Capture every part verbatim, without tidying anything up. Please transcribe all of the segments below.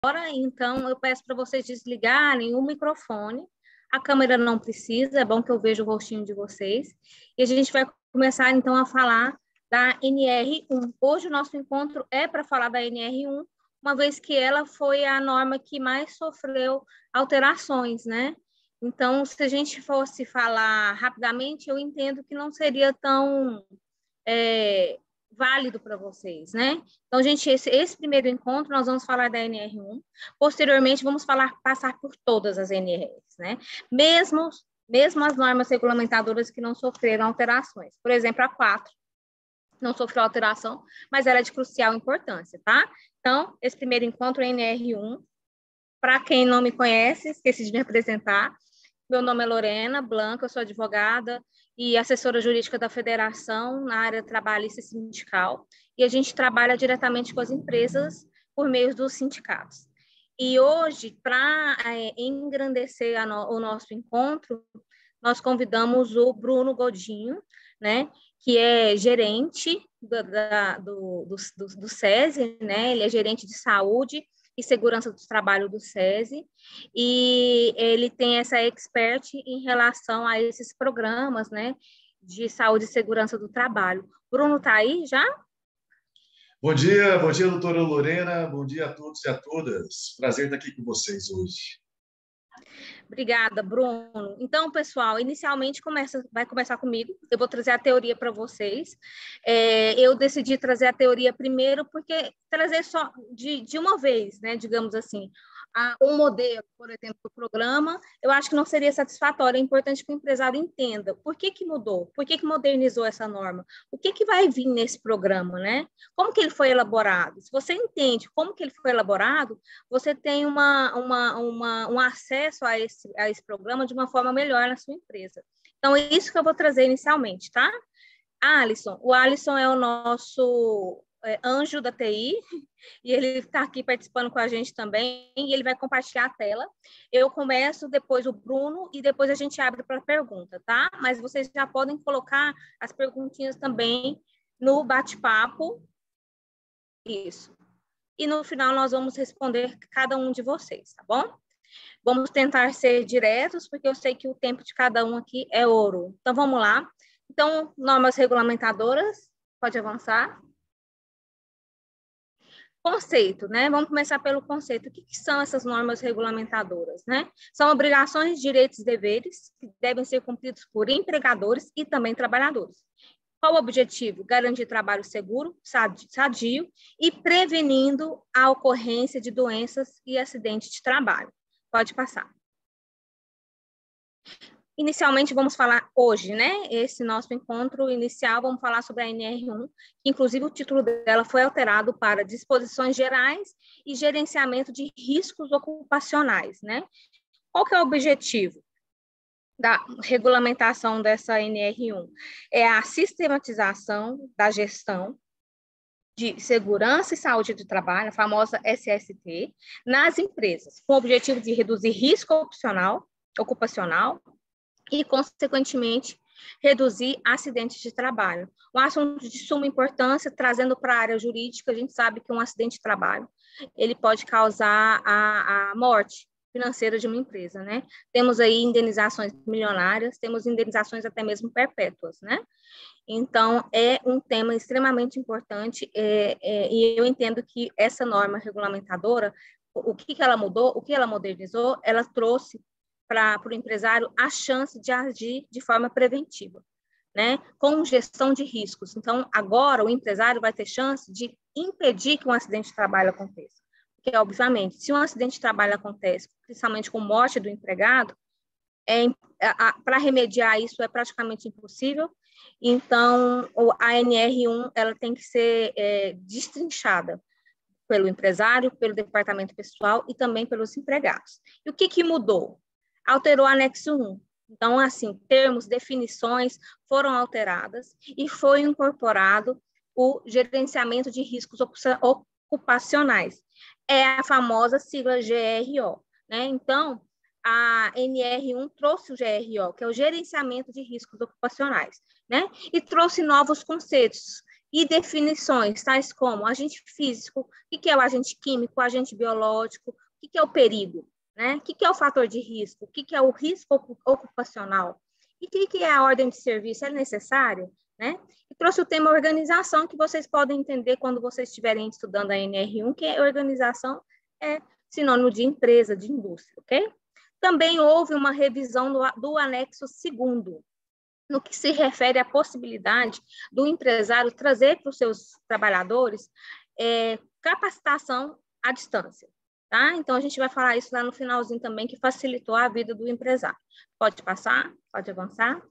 Então eu peço para vocês desligarem o microfone. A câmera não precisa, é bom que eu veja o rostinho de vocês. E a gente vai começar, então, a falar da N R um. Hoje o nosso encontro é para falar da N R um, uma vez que ela foi a norma que mais sofreu alterações, né? Então, se a gente fosse falar rapidamente, eu entendo que não seria tão é, válido para vocês, né? Então, gente, esse, esse primeiro encontro, nós vamos falar da N R um. Posteriormente, vamos falar, passar por todas as N Rs, né? Mesmo, mesmo as normas regulamentadoras que não sofreram alterações. Por exemplo, a quatro não sofreu alteração, mas ela é de crucial importância, tá? Então, esse primeiro encontro é N R um. Para quem não me conhece, esqueci de me apresentar. Meu nome é Lorena Blanco, eu sou advogada e assessora jurídica da Federação na área trabalhista e sindical. E a gente trabalha diretamente com as empresas por meio dos sindicatos. E hoje, para é, engrandecer no, o nosso encontro, nós convidamos o Bruno Godinho, né, que é gerente do, da, do, do, do, do SESI, né, ele é gerente de saúde e segurança do trabalho do SESI, e ele tem essa expert em relação a esses programas, né, de saúde e segurança do trabalho. Bruno está aí já? Bom dia, bom dia, doutora Lorena, bom dia a todos e a todas. Prazer estar aqui com vocês hoje. Obrigada, Bruno. Então, pessoal, inicialmente começa, vai começar comigo. Eu vou trazer a teoria para vocês. É, eu decidi trazer a teoria primeiro porque trazer só de, de uma vez, né, digamos assim, a, um modelo, por exemplo, do programa, eu acho que não seria satisfatório. É importante que o empresário entenda por que que mudou, por que que modernizou essa norma, o que que vai vir nesse programa, né? Como que ele foi elaborado? Se você entende como que ele foi elaborado, você tem uma, uma, uma, um acesso a esse, a esse programa de uma forma melhor na sua empresa. Então, é isso que eu vou trazer inicialmente, tá? Alisson, o Alisson é o nosso é, anjo da T I, e ele está aqui participando com a gente também, e ele vai compartilhar a tela. Eu começo, depois o Bruno, e depois a gente abre para pergunta, tá? Mas vocês já podem colocar as perguntinhas também no bate-papo. Isso. E no final nós vamos responder cada um de vocês, tá bom? Vamos tentar ser diretos, porque eu sei que o tempo de cada um aqui é ouro. Então, vamos lá. Então, normas regulamentadoras, pode avançar. Conceito, né? Vamos começar pelo conceito. O que, que são essas normas regulamentadoras, né? São obrigações, direitos e deveres que devem ser cumpridos por empregadores e também trabalhadores. Qual o objetivo? Garantir trabalho seguro, sadio e prevenindo a ocorrência de doenças e acidentes de trabalho. Pode passar. Inicialmente, vamos falar hoje, né? Esse nosso encontro inicial, vamos falar sobre a N R um, que inclusive o título dela foi alterado para Disposições Gerais e Gerenciamento de Riscos Ocupacionais, né? Qual que é o objetivo da regulamentação dessa N R um? É a sistematização da gestão de segurança e saúde do trabalho, a famosa S S T, nas empresas, com o objetivo de reduzir risco opcional, ocupacional e, consequentemente, reduzir acidentes de trabalho. Um assunto de suma importância, trazendo para a área jurídica, a gente sabe que um acidente de trabalho, ele pode causar a, a morte financeira de uma empresa, né? Temos aí indenizações milionárias, temos indenizações até mesmo perpétuas, né? Então, é um tema extremamente importante é, é, e eu entendo que essa norma regulamentadora, o, o que, que ela mudou, o que ela modernizou, ela trouxe para o empresário a chance de agir de forma preventiva, né? Com gestão de riscos. Então, agora o empresário vai ter chance de impedir que um acidente de trabalho aconteça. Porque, obviamente, se um acidente de trabalho acontece, principalmente com morte do empregado, é, para remediar isso é praticamente impossível. Então, a N R um ela tem que ser é, destrinchada pelo empresário, pelo departamento pessoal e também pelos empregados. E o que, que mudou? Alterou o anexo um. Então, assim, termos, definições foram alteradas e foi incorporado o gerenciamento de riscos ocupacionais. É a famosa sigla G R O, né? Então, a N R um trouxe o G R O, que é o gerenciamento de riscos ocupacionais, né? E trouxe novos conceitos, e definições, tais como agente físico, o que é o agente químico, o agente biológico, o que é o perigo, né? O que é o fator de risco, o que é o risco ocupacional, e o que é a ordem de serviço, é necessário, né? E trouxe o tema organização, que vocês podem entender quando vocês estiverem estudando a N R um, que é organização é sinônimo de empresa, de indústria, ok? Também houve uma revisão do, do anexo segundo, no que se refere à possibilidade do empresário trazer para os seus trabalhadores é, capacitação à distância, tá? Então, a gente vai falar isso lá no finalzinho também, que facilitou a vida do empresário. Pode passar, pode avançar.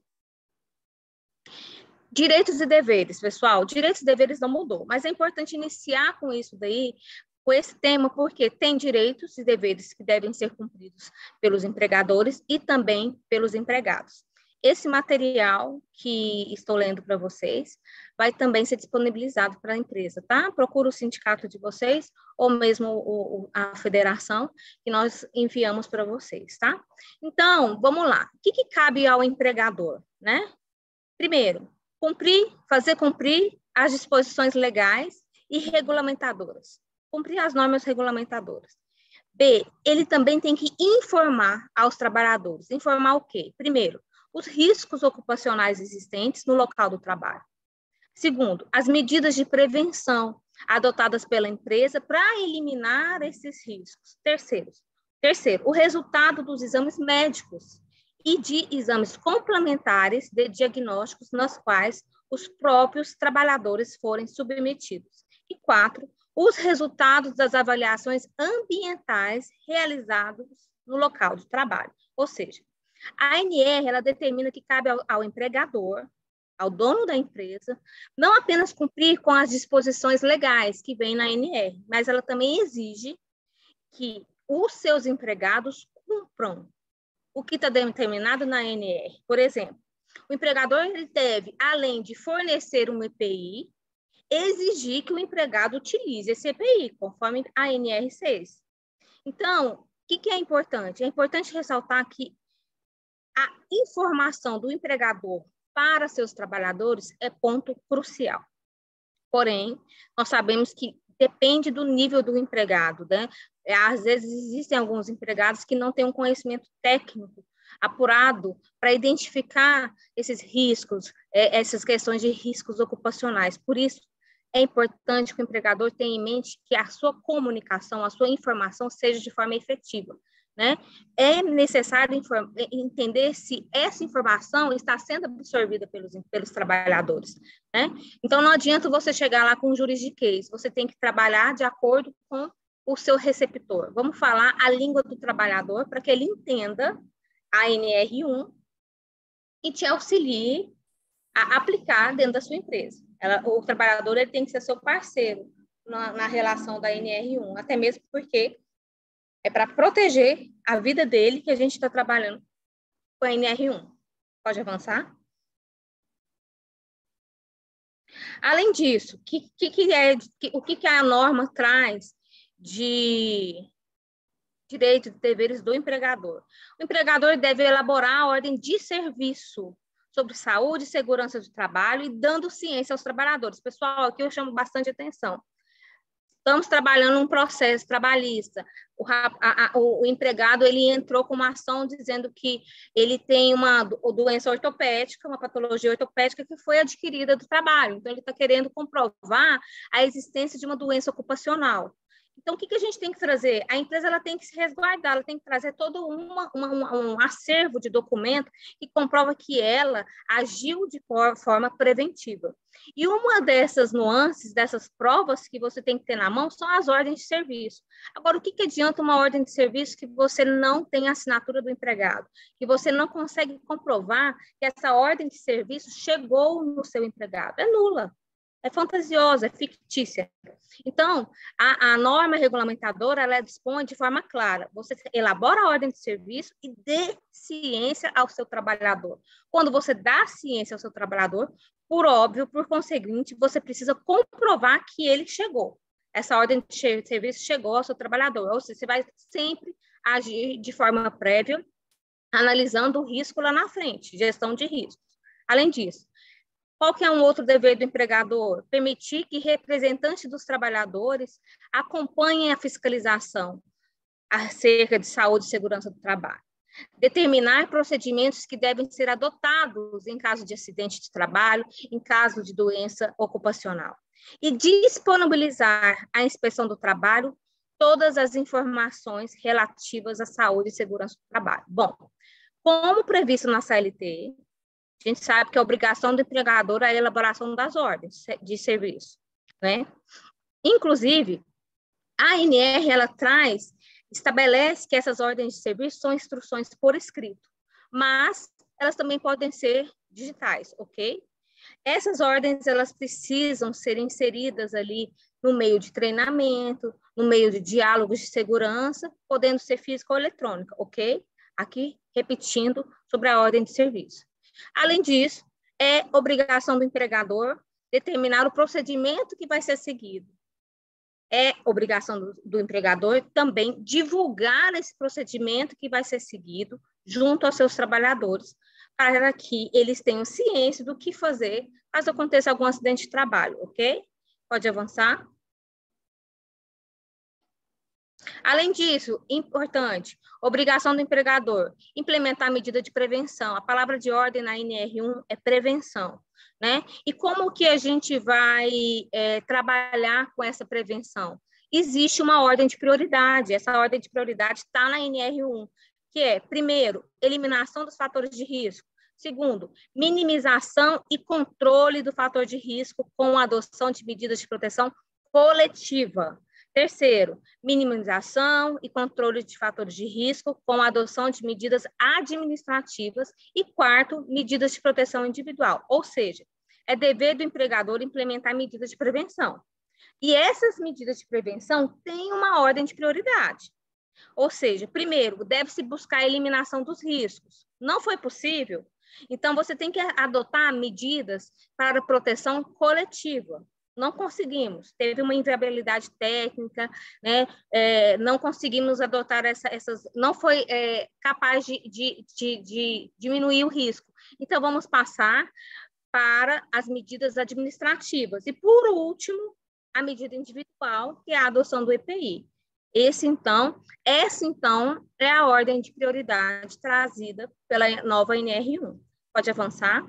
Direitos e deveres, pessoal. Direitos e deveres não mudou, mas é importante iniciar com isso daí, com esse tema, porque tem direitos e deveres que devem ser cumpridos pelos empregadores e também pelos empregados. Esse material que estou lendo para vocês vai também ser disponibilizado para a empresa, tá? Procura o sindicato de vocês ou mesmo o, a federação que nós enviamos para vocês, tá? Então, vamos lá. O que, que cabe ao empregador, né? Primeiro, cumprir, fazer cumprir as disposições legais e regulamentadoras. Cumprir as normas regulamentadoras. B, ele também tem que informar aos trabalhadores. Informar o quê? Primeiro, os riscos ocupacionais existentes no local do trabalho. Segundo, as medidas de prevenção adotadas pela empresa para eliminar esses riscos. Terceiro, terceiro, o resultado dos exames médicos e de exames complementares de diagnósticos nos quais os próprios trabalhadores forem submetidos. E quatro, os resultados das avaliações ambientais realizados no local de trabalho. Ou seja, a A N R, ela determina que cabe ao, ao empregador, ao dono da empresa, não apenas cumprir com as disposições legais que vêm na A N R, mas ela também exige que os seus empregados cumpram o que está determinado na A N R. Por exemplo, o empregador ele deve, além de fornecer um E P I, exigir que o empregado utilize esse E P I, conforme a A N R seis. Então, o que, que é importante? É importante ressaltar que a informação do empregador para seus trabalhadores é ponto crucial. Porém, nós sabemos que depende do nível do empregado, né? Às vezes existem alguns empregados que não têm um conhecimento técnico apurado para identificar esses riscos, essas questões de riscos ocupacionais. Por isso, é importante que o empregador tenha em mente que a sua comunicação, a sua informação seja de forma efetiva, né? É necessário entender se essa informação está sendo absorvida pelos, pelos trabalhadores, né? Então, não adianta você chegar lá com um juridiquês, você tem que trabalhar de acordo com o seu receptor. Vamos falar a língua do trabalhador para que ele entenda a N R um e te auxilie a aplicar dentro da sua empresa. Ela, o trabalhador ele tem que ser seu parceiro na, na relação da N R um, até mesmo porque é para proteger a vida dele que a gente está trabalhando com a N R um. Pode avançar? Além disso, que, que, que é, que, o que, que a norma traz de direitos e deveres do empregador? O empregador deve elaborar a ordem de serviço sobre saúde e segurança do trabalho e dando ciência aos trabalhadores. Pessoal, aqui eu chamo bastante atenção. Estamos trabalhando um processo trabalhista. O, a, a, o, o empregado ele entrou com uma ação dizendo que ele tem uma doença ortopédica, uma patologia ortopédica que foi adquirida do trabalho. Então, ele está querendo comprovar a existência de uma doença ocupacional. Então, o que, que a gente tem que trazer? A empresa ela tem que se resguardar, ela tem que trazer todo uma, uma, um acervo de documento que comprova que ela agiu de forma preventiva. E uma dessas nuances, dessas provas que você tem que ter na mão são as ordens de serviço. Agora, o que, que adianta uma ordem de serviço que você não tem a assinatura do empregado? Que você não consegue comprovar que essa ordem de serviço chegou no seu empregado? É nula. É fantasiosa, é fictícia. Então, a, a norma regulamentadora, ela dispõe de forma clara. Você elabora a ordem de serviço e dê ciência ao seu trabalhador. Quando você dá ciência ao seu trabalhador, por óbvio, por conseguinte, você precisa comprovar que ele chegou. Essa ordem de serviço chegou ao seu trabalhador. Ou seja, você vai sempre agir de forma prévia, analisando o risco lá na frente, gestão de riscos. Além disso, Qual que é um outro dever do empregador? Permitir que representantes dos trabalhadores acompanhem a fiscalização acerca de saúde e segurança do trabalho. Determinar procedimentos que devem ser adotados em caso de acidente de trabalho, em caso de doença ocupacional. E disponibilizar à inspeção do trabalho todas as informações relativas à saúde e segurança do trabalho. Bom, como previsto na C L T, a gente sabe que é obrigação do empregador a elaboração das ordens de serviço, né? Inclusive, a A N R, ela traz, estabelece que essas ordens de serviço são instruções por escrito, mas elas também podem ser digitais, ok? Essas ordens, elas precisam ser inseridas ali no meio de treinamento, no meio de diálogos de segurança, podendo ser física ou eletrônica, ok? Aqui, repetindo sobre a ordem de serviço. Além disso, é obrigação do empregador determinar o procedimento que vai ser seguido. É obrigação do, do empregador também divulgar esse procedimento que vai ser seguido junto aos seus trabalhadores, para que eles tenham ciência do que fazer caso aconteça algum acidente de trabalho, ok? Pode avançar. Além disso, importante, obrigação do empregador, implementar a medida de prevenção. A palavra de ordem na N R um é prevenção, né? E como que a gente vai é, trabalhar com essa prevenção? Existe uma ordem de prioridade, essa ordem de prioridade está na N R um, que é, primeiro, eliminação dos fatores de risco. Segundo, minimização e controle do fator de risco com a adoção de medidas de proteção coletiva. Terceiro, minimização e controle de fatores de risco com a adoção de medidas administrativas. E quarto, medidas de proteção individual, ou seja, é dever do empregador implementar medidas de prevenção. E essas medidas de prevenção têm uma ordem de prioridade. Ou seja, primeiro, deve-se buscar a eliminação dos riscos. Não foi possível? Então, você tem que adotar medidas para proteção coletiva. Não conseguimos, teve uma inviabilidade técnica, né? É, não conseguimos adotar essa, essas, não foi é, capaz de, de, de, de diminuir o risco. Então, vamos passar para as medidas administrativas. E, por último, a medida individual, que é a adoção do E P I. Esse, então, essa, então, é a ordem de prioridade trazida pela nova N R um. Pode avançar.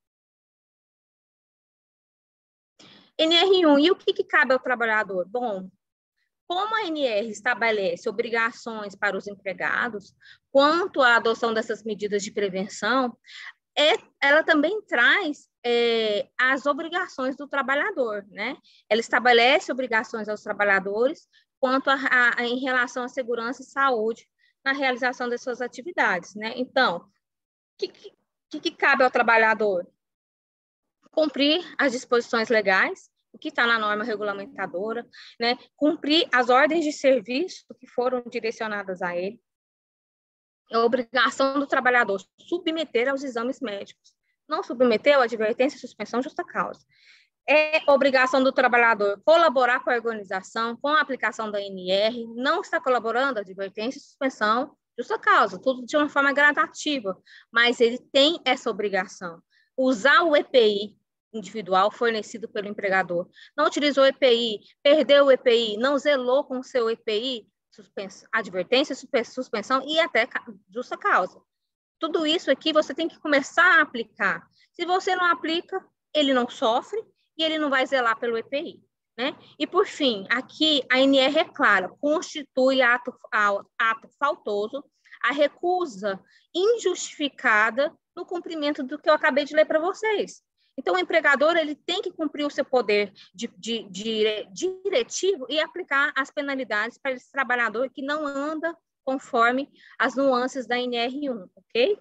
N R um, e o que, que cabe ao trabalhador? Bom, como a N R estabelece obrigações para os empregados, quanto à adoção dessas medidas de prevenção, é, ela também traz é, as obrigações do trabalhador, né? Ela estabelece obrigações aos trabalhadores quanto a, a, a, em relação à segurança e saúde na realização das suas atividades, né? Então, o que, que, que cabe ao trabalhador? Cumprir as disposições legais, o que está na norma regulamentadora, né? Cumprir as ordens de serviço que foram direcionadas a ele. É a obrigação do trabalhador submeter aos exames médicos. Não submeteu, advertência, suspensão, justa causa. É obrigação do trabalhador colaborar com a organização, com a aplicação da N R. Não está colaborando, advertência, suspensão, justa causa. Tudo de uma forma gradativa, mas ele tem essa obrigação. Usar o E P I individual fornecido pelo empregador. Não utilizou o E P I, perdeu o E P I, não zelou com o seu E P I, suspensão, advertência, suspensão e até justa causa. Tudo isso aqui você tem que começar a aplicar. Se você não aplica, ele não sofre e ele não vai zelar pelo E P I, né? E, por fim, aqui a N R é clara, constitui ato, ato faltoso a recusa injustificada no cumprimento do que eu acabei de ler para vocês. Então, o empregador ele tem que cumprir o seu poder de, de, de, de diretivo e aplicar as penalidades para esse trabalhador que não anda conforme as nuances da N R um, ok?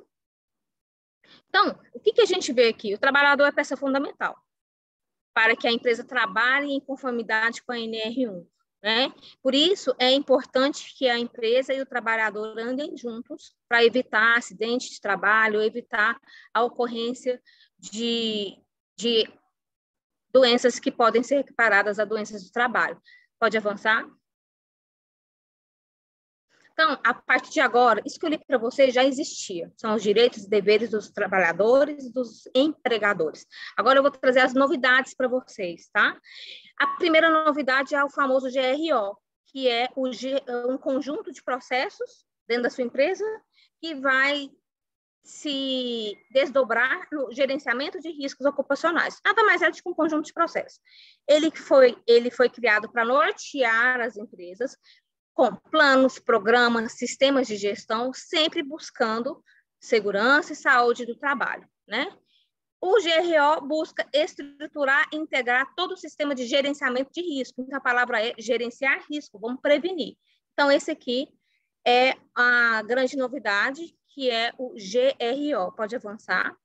Então, o que, que a gente vê aqui? O trabalhador é peça fundamental para que a empresa trabalhe em conformidade com a N R um, né? Por isso, é importante que a empresa e o trabalhador andem juntos para evitar acidentes de trabalho, evitar a ocorrência de, de doenças que podem ser equiparadas a doenças do trabalho. Pode avançar? Então, a partir de agora, isso que eu li para vocês já existia. São os direitos e deveres dos trabalhadores e dos empregadores. Agora eu vou trazer as novidades para vocês, tá? A primeira novidade é o famoso G R O, que é o G, um conjunto de processos dentro da sua empresa que vai se desdobrar no gerenciamento de riscos ocupacionais. Nada mais é do que um conjunto de processos. Ele foi, ele foi criado para nortear as empresas com planos, programas, sistemas de gestão, sempre buscando segurança e saúde do trabalho, né? O G R O busca estruturar e integrar todo o sistema de gerenciamento de risco. Então, a palavra é gerenciar risco, vamos prevenir. Então, esse aqui é a grande novidade, que é o G R O. Pode avançar.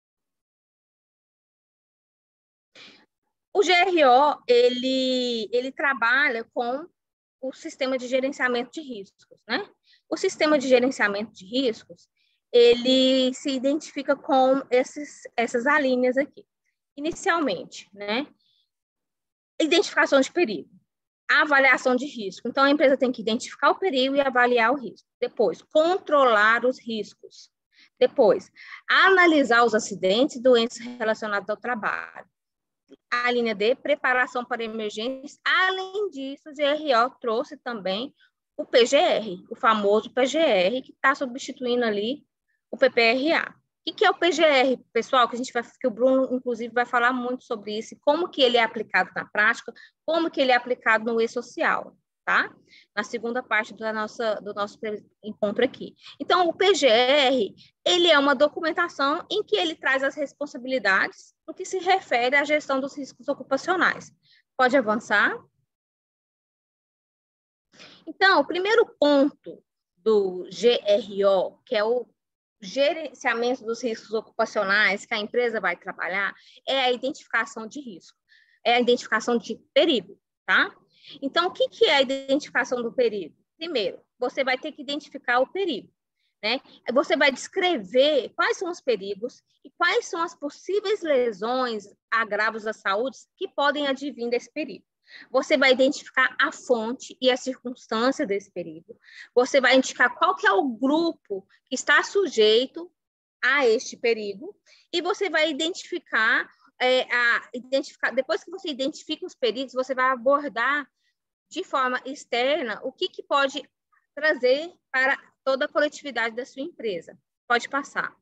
O G R O, ele, ele trabalha com o sistema de gerenciamento de riscos, né? O sistema de gerenciamento de riscos, ele se identifica com esses, essas alíneas aqui. Inicialmente, né? Identificação de perigo, avaliação de risco. Então, a empresa tem que identificar o perigo e avaliar o risco. Depois, controlar os riscos. Depois, analisar os acidentes e doenças relacionados ao trabalho. A linha D, preparação para emergências. Além disso, o G R O trouxe também o P G R, o famoso P G R, que está substituindo ali o P P R A. O que é o P G R, pessoal? Que, a gente vai, que o Bruno, inclusive, vai falar muito sobre isso, como que ele é aplicado na prática, como que ele é aplicado no e-social, tá? Na segunda parte da nossa, do nosso encontro aqui. Então, o P G R, ele é uma documentação em que ele traz as responsabilidades no que se refere à gestão dos riscos ocupacionais. Pode avançar? Então, o primeiro ponto do G R O, que é o gerenciamento dos riscos ocupacionais que a empresa vai trabalhar, é a identificação de risco, é a identificação de perigo, tá? Então, o que, que é a identificação do perigo? Primeiro, você vai ter que identificar o perigo, né? Você vai descrever quais são os perigos e quais são as possíveis lesões, agravos à saúde que podem advir desse perigo. Você vai identificar a fonte e a circunstância desse perigo. Você vai indicar qual que é o grupo que está sujeito a este perigo e você vai identificar, é, a, identificar, depois que você identifica os perigos, você vai abordar de forma externa o que, que pode trazer para toda a coletividade da sua empresa. Pode passar.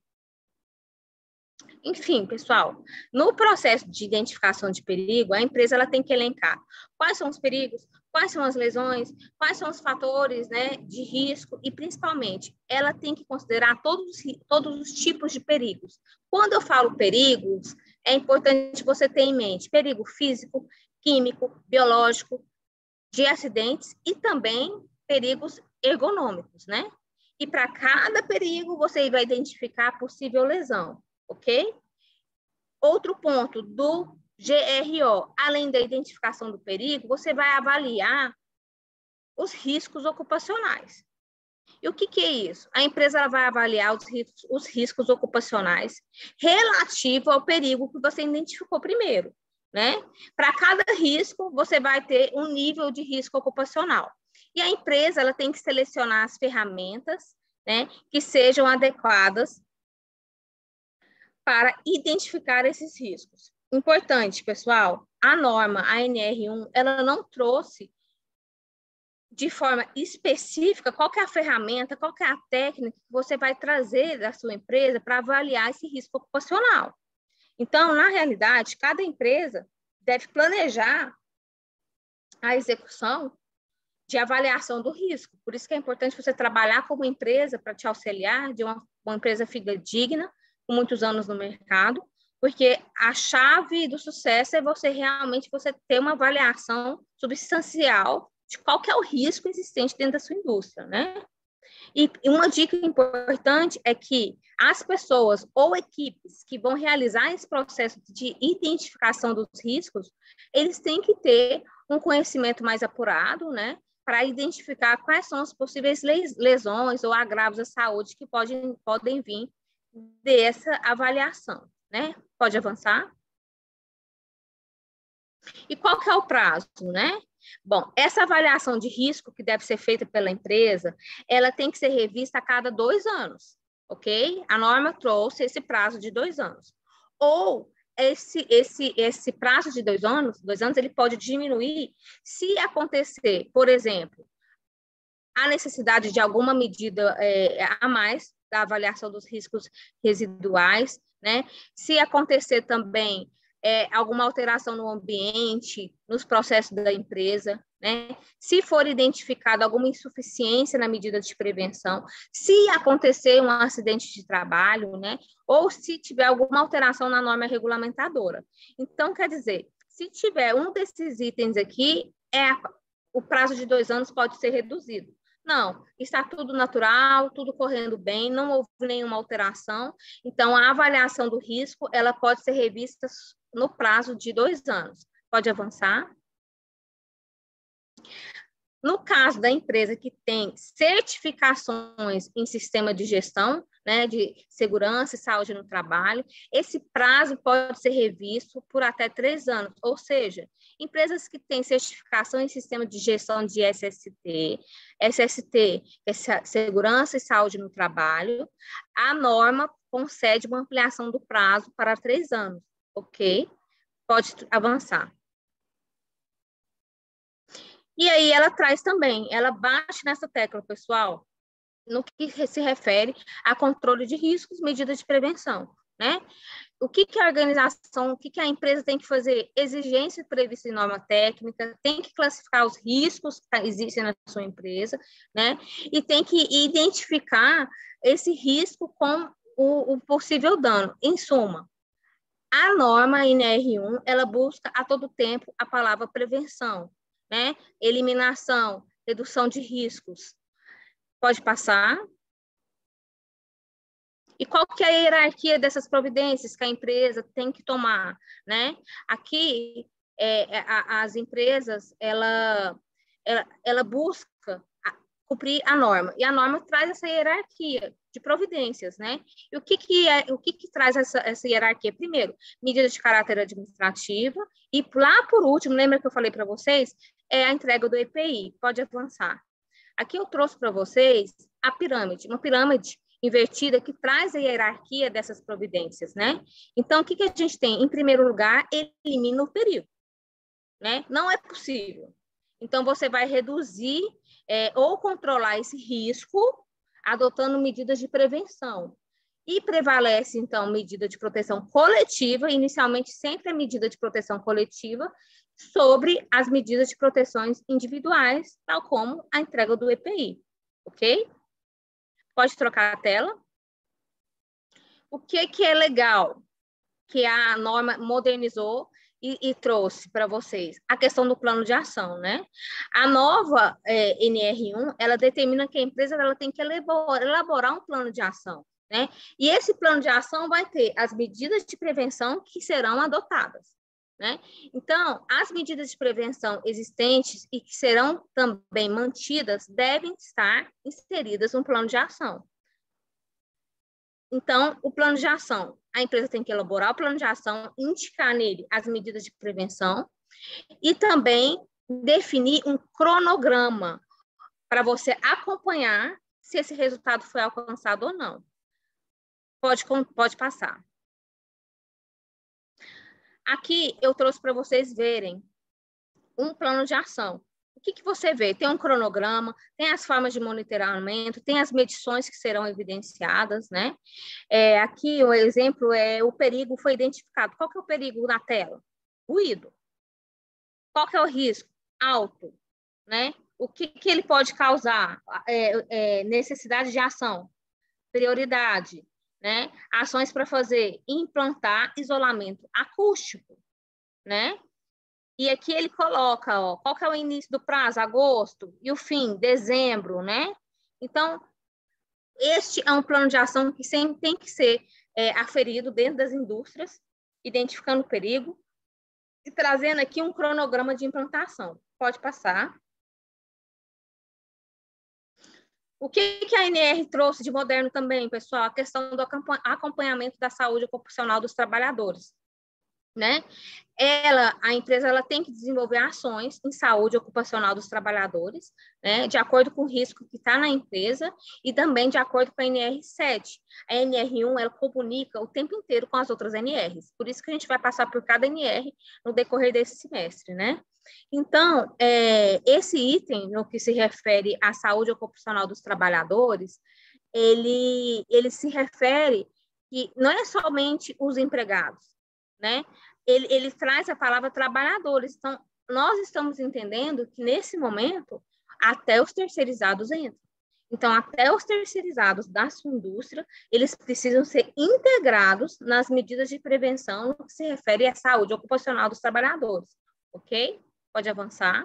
Enfim, pessoal, no processo de identificação de perigo, a empresa ela tem que elencar quais são os perigos, quais são as lesões, quais são os fatores, né, de risco e, principalmente, ela tem que considerar todos, todos os tipos de perigos. Quando eu falo perigos, é importante você ter em mente perigo físico, químico, biológico, de acidentes e também perigos ergonômicos, né? E para cada perigo, você vai identificar a possível lesão. Ok? Outro ponto do G R O, além da identificação do perigo, você vai avaliar os riscos ocupacionais. E o que, que é isso? A empresa ela vai avaliar os riscos, os riscos ocupacionais relativo ao perigo que você identificou primeiro, né? Para cada risco, você vai ter um nível de risco ocupacional. E a empresa ela tem que selecionar as ferramentas, né, que sejam adequadas para identificar esses riscos. Importante, pessoal, a norma A N R um, ela não trouxe de forma específica qual que é a ferramenta, qual que é a técnica que você vai trazer da sua empresa para avaliar esse risco ocupacional. Então, na realidade, cada empresa deve planejar a execução de avaliação do risco. Por isso que é importante você trabalhar como empresa para te auxiliar, de uma, uma empresa fidedigna, com muitos anos no mercado, porque a chave do sucesso é você realmente você ter uma avaliação substancial de qual que é o risco existente dentro da sua indústria, né? E uma dica importante é que as pessoas ou equipes que vão realizar esse processo de identificação dos riscos, eles têm que ter um conhecimento mais apurado, né? Para identificar quais são as possíveis lesões ou agravos à saúde que podem, podem vir dessa avaliação, né? Pode avançar? E qual que é o prazo, né? Bom, essa avaliação de risco que deve ser feita pela empresa, ela tem que ser revista a cada dois anos, ok? A norma trouxe esse prazo de dois anos. Ou esse, esse, esse prazo de dois anos, dois anos, ele pode diminuir se acontecer, por exemplo, a necessidade de alguma medida é, a mais da avaliação dos riscos residuais, né? Se acontecer também é, alguma alteração no ambiente, nos processos da empresa, né? Se for identificada alguma insuficiência na medida de prevenção, se acontecer um acidente de trabalho, né? Ou se tiver alguma alteração na norma regulamentadora. Então, quer dizer, se tiver um desses itens aqui, é, o prazo de dois anos pode ser reduzido. Não, está tudo natural, tudo correndo bem, não houve nenhuma alteração. Então, a avaliação do risco, ela pode ser revista no prazo de dois anos. Pode avançar. No caso da empresa que tem certificações em sistema de gestão, né, de segurança e saúde no trabalho, esse prazo pode ser revisto por até três anos. Ou seja, empresas que têm certificação em sistema de gestão de S S T, S S T, que é segurança e saúde no trabalho, a norma concede uma ampliação do prazo para três anos, ok? Pode avançar. E aí ela traz também, ela bate nessa tecla, pessoal, no que se refere a controle de riscos, medidas de prevenção, né? O que, que a organização, o que, que a empresa tem que fazer? Exigência prevista em norma técnica, tem que classificar os riscos que existem na sua empresa, né? E tem que identificar esse risco com o, o possível dano. Em suma, a norma N R um, ela busca a todo tempo a palavra prevenção, né? Eliminação, redução de riscos. Pode passar. E qual que é a hierarquia dessas providências que a empresa tem que tomar, né? Aqui, é, a, as empresas, ela, ela, ela busca cumprir a norma, e a norma traz essa hierarquia de providências, né? E o que que, é, o que, que traz essa, essa hierarquia? Primeiro, medidas de caráter administrativo, e lá por último, lembra que eu falei para vocês, é a entrega do E P I. Pode avançar. Aqui eu trouxe para vocês a pirâmide, uma pirâmide invertida que traz a hierarquia dessas providências, né? Então, o que, que a gente tem? Em primeiro lugar, elimina o perigo, né? Não é possível. Então, você vai reduzir é, ou controlar esse risco adotando medidas de prevenção. E prevalece, então, medida de proteção coletiva, inicialmente sempre a medida de proteção coletiva, sobre as medidas de proteções individuais, tal como a entrega do E P I, ok? Pode trocar a tela. O que, que é legal que a norma modernizou e, e trouxe para vocês? A questão do plano de ação, né? A nova é, N R um, ela determina que a empresa ela tem que elaborar, elaborar um plano de ação, né? E esse plano de ação vai ter as medidas de prevenção que serão adotadas, né? Então, as medidas de prevenção existentes e que serão também mantidas devem estar inseridas no plano de ação. Então, o plano de ação, a empresa tem que elaborar o plano de ação, indicar nele as medidas de prevenção e também definir um cronograma para você acompanhar se esse resultado foi alcançado ou não. Pode, pode passar. Aqui eu trouxe para vocês verem um plano de ação. O que, que você vê? Tem um cronograma, tem as formas de monitoramento, tem as medições que serão evidenciadas, né? É, aqui o exemplo é o perigo foi identificado. Qual que é o perigo na tela? Ruído. Qual que é o risco? Alto, né? O que, que ele pode causar? É, é, necessidade de ação, prioridade, né? Ações para fazer, implantar isolamento acústico, né? E aqui ele coloca, ó, qual que é o início do prazo? Agosto, e o fim, dezembro, né? Então, este é um plano de ação que sempre tem que ser é, aferido dentro das indústrias, identificando o perigo e trazendo aqui um cronograma de implantação. Pode passar. O que, que a N R trouxe de moderno também, pessoal? A questão do acompanhamento da saúde ocupacional dos trabalhadores. né? Ela, a empresa ela tem que desenvolver ações em saúde ocupacional dos trabalhadores, né, de acordo com o risco que está na empresa e também de acordo com a N R sete. A N R um, ela comunica o tempo inteiro com as outras N Rs, por isso que a gente vai passar por cada N R no decorrer desse semestre, né? Então, é, esse item, no que se refere à saúde ocupacional dos trabalhadores, ele, ele se refere que não é somente os empregados, né? Ele, ele traz a palavra trabalhadores. Então, nós estamos entendendo que, nesse momento, até os terceirizados entram. Então, até os terceirizados da sua indústria, eles precisam ser integrados nas medidas de prevenção no que se refere à saúde ocupacional dos trabalhadores. Ok? Pode avançar.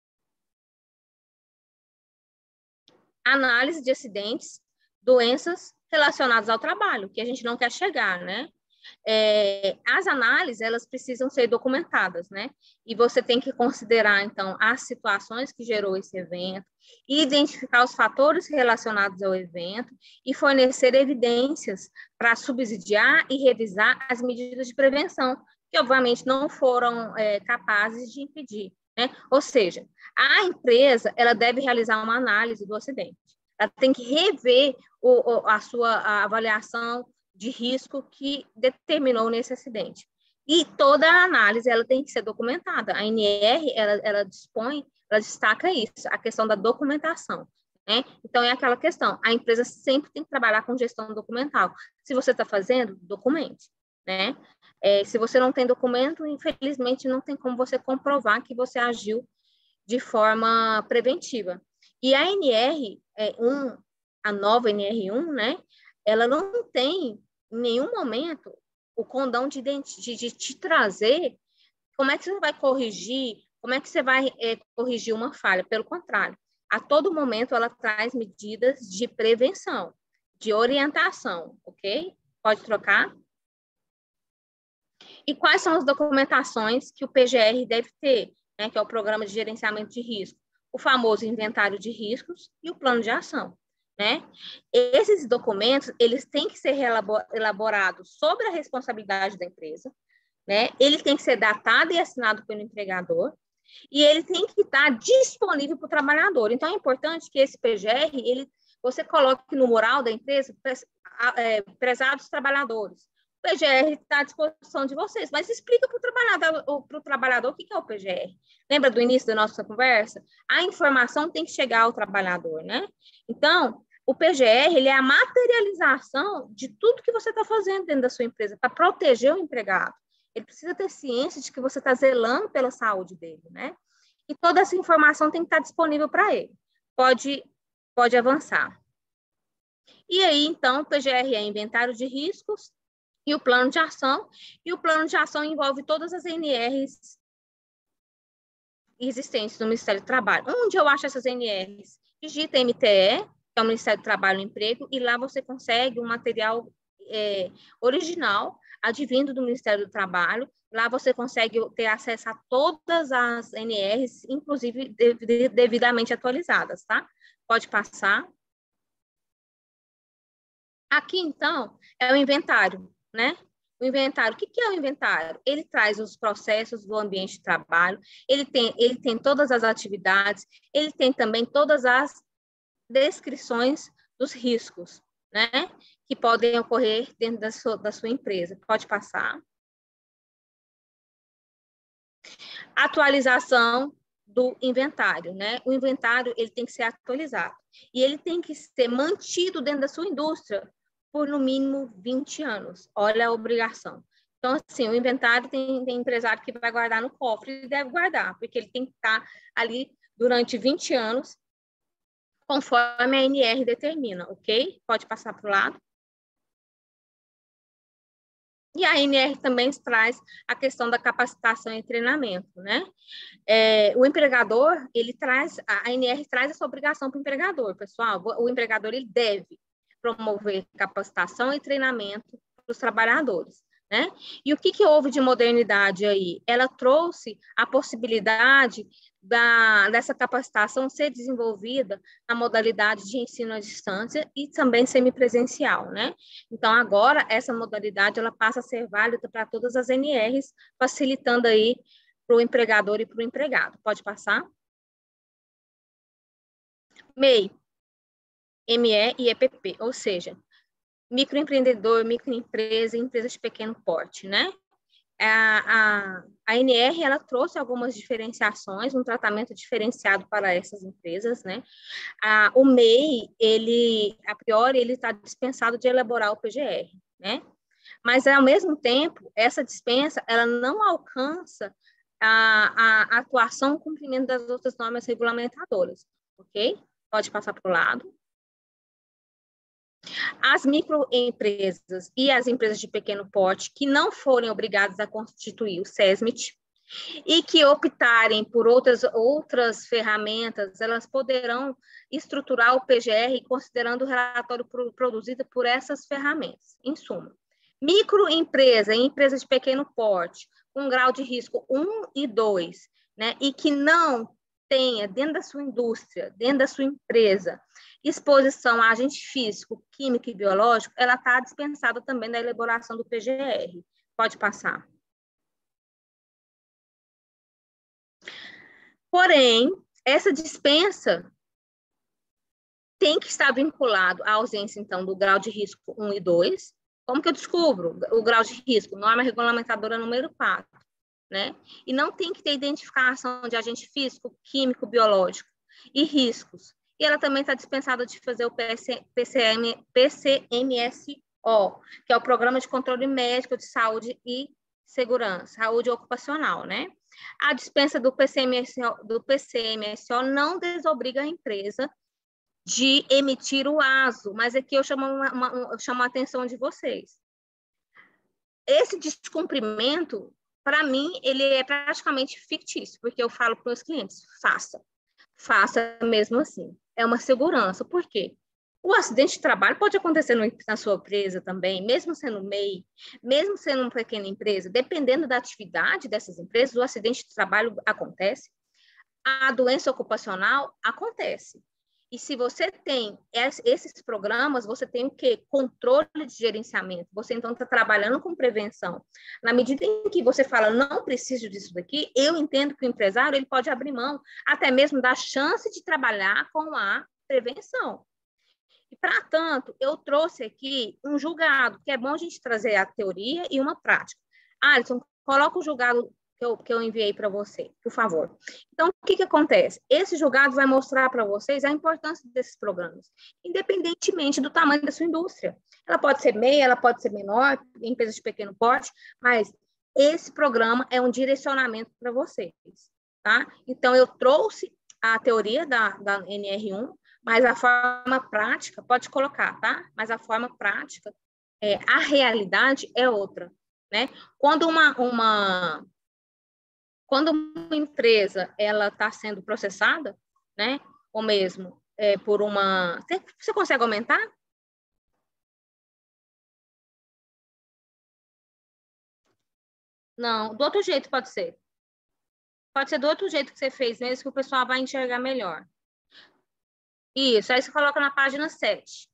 Análise de acidentes, doenças relacionadas ao trabalho, que a gente não quer chegar, né? É, as análises, elas precisam ser documentadas, né? E você tem que considerar, então, as situações que gerou esse evento, identificar os fatores relacionados ao evento e fornecer evidências para subsidiar e revisar as medidas de prevenção, que, obviamente, não foram é, capazes de impedir, né? Ou seja, a empresa, ela deve realizar uma análise do acidente. Ela tem que rever o, a sua a avaliação de risco que determinou nesse acidente. E toda a análise, ela tem que ser documentada. A N R, ela, ela dispõe, ela destaca isso, a questão da documentação, né? Então, é aquela questão, a empresa sempre tem que trabalhar com gestão documental. Se você está fazendo, documente, né? É, se você não tem documento, infelizmente, não tem como você comprovar que você agiu de forma preventiva. E a N R um, a nova N R um, né? Ela não tem em nenhum momento o condão de, de, de te trazer como é que você vai corrigir, como é que você vai é, corrigir uma falha. Pelo contrário, a todo momento ela traz medidas de prevenção, de orientação, ok? Pode trocar? E quais são as documentações que o P G R deve ter, né, que é o Programa de Gerenciamento de Risco? O famoso inventário de riscos e o plano de ação. Né? Esses documentos, eles têm que ser elaborados sobre a responsabilidade da empresa, né? Ele tem que ser datado e assinado pelo empregador, e ele tem que estar disponível para o trabalhador. Então, é importante que esse P G R, ele, você coloque no mural da empresa, é, prezados trabalhadores. O P G R está à disposição de vocês, mas explica para o trabalhador, para o trabalhador o que é o P G R. Lembra do início da nossa conversa? A informação tem que chegar ao trabalhador, né? Então, o P G R, ele é a materialização de tudo que você está fazendo dentro da sua empresa para proteger o empregado. Ele precisa ter ciência de que você está zelando pela saúde dele, né? E toda essa informação tem que estar disponível para ele. Pode, pode avançar. E aí, então, o P G R é inventário de riscos e o plano de ação. E o plano de ação envolve todas as N Rs existentes no Ministério do Trabalho. Onde eu acho essas N Rs? Digita M T E, que é o Ministério do Trabalho e Emprego, e lá você consegue um material é, original, advindo do Ministério do Trabalho. Lá você consegue ter acesso a todas as N Rs, inclusive de, devidamente atualizadas, tá? Pode passar. Aqui, então, é o inventário, né? O inventário, o que é o inventário? Ele traz os processos do ambiente de trabalho, ele tem, ele tem todas as atividades, ele tem também todas as descrições dos riscos, né? Que podem ocorrer dentro da sua, da sua empresa. Pode passar. Atualização do inventário, né? O inventário, ele tem que ser atualizado. E ele tem que ser mantido dentro da sua indústria por, no mínimo, vinte anos. Olha a obrigação. Então, assim, o inventário tem, tem empresário que vai guardar no cofre e deve guardar, porque ele tem que estar ali durante vinte anos, conforme a N R determina, ok? Pode passar para o lado. E a N R também traz a questão da capacitação e treinamento, né? É, o empregador, ele traz, a N R traz essa obrigação para o empregador, pessoal. O empregador, ele deve promover capacitação e treinamento para os trabalhadores, né? E o que, que houve de modernidade aí? Ela trouxe a possibilidade da, dessa capacitação ser desenvolvida na modalidade de ensino à distância e também semipresencial, né? Então, agora, essa modalidade ela passa a ser válida para todas as N Rs, facilitando aí para o empregador e para o empregado. Pode passar? M E I, M E e E P P, ou seja, microempreendedor, microempresa, empresa de pequeno porte, né? A, a, a N R, ela trouxe algumas diferenciações, um tratamento diferenciado para essas empresas, né? A, o M E I, ele, a priori, ele está dispensado de elaborar o P G R, né? Mas, ao mesmo tempo, essa dispensa, ela não alcança a, a atuação e cumprimento das outras normas regulamentadoras, ok? Pode passar para o lado. As microempresas e as empresas de pequeno porte que não forem obrigadas a constituir o SESMIT e que optarem por outras, outras ferramentas, elas poderão estruturar o P G R considerando o relatório produzido por essas ferramentas. Em suma, microempresa e empresa de pequeno porte, com grau de risco um e dois, né, e que não tenha dentro da sua indústria, dentro da sua empresa, exposição a agente físico, químico e biológico, ela está dispensada também da elaboração do P G R. Pode passar. Porém, essa dispensa tem que estar vinculado à ausência, então, do grau de risco um e dois. Como que eu descubro o grau de risco? Norma regulamentadora número quatro, né? E não tem que ter identificação de agente físico, químico, biológico e riscos. E ela também está dispensada de fazer o P C M, P C M S O, que é o Programa de Controle Médico de Saúde e Segurança, Saúde Ocupacional, né? A dispensa do P C M S O, do P C M S O não desobriga a empresa de emitir o ASO, mas aqui eu chamo, uma, uma, eu chamo a atenção de vocês. Esse descumprimento, para mim, ele é praticamente fictício, porque eu falo para os clientes, faça, faça mesmo assim. É uma segurança, por quê? O acidente de trabalho pode acontecer no, na sua empresa também, mesmo sendo M E I, mesmo sendo uma pequena empresa, dependendo da atividade dessas empresas, o acidente de trabalho acontece, a doença ocupacional acontece. E se você tem esses programas, você tem o quê? Controle de gerenciamento. Você, então, está trabalhando com prevenção. Na medida em que você fala, não preciso disso daqui, eu entendo que o empresário ele pode abrir mão, até mesmo da chance de trabalhar com a prevenção. E, para tanto, eu trouxe aqui um julgado, que é bom a gente trazer a teoria e uma prática. Alisson, coloca o julgado que eu, que eu enviei para você, por favor. Então, o que, que acontece? Esse julgado vai mostrar para vocês a importância desses programas, independentemente do tamanho da sua indústria. Ela pode ser meia, ela pode ser menor, empresa de pequeno porte, mas esse programa é um direcionamento para vocês, tá? Então, eu trouxe a teoria da, da N R um, mas a forma prática, pode colocar, tá? Mas a forma prática, é, a realidade é outra, né? Quando uma... uma Quando uma empresa ela está sendo processada, né, ou mesmo é, por uma... Você, você consegue aumentar? Não, do outro jeito pode ser. Pode ser do outro jeito que você fez, mesmo que o pessoal vai enxergar melhor. Isso, aí você coloca na página sete.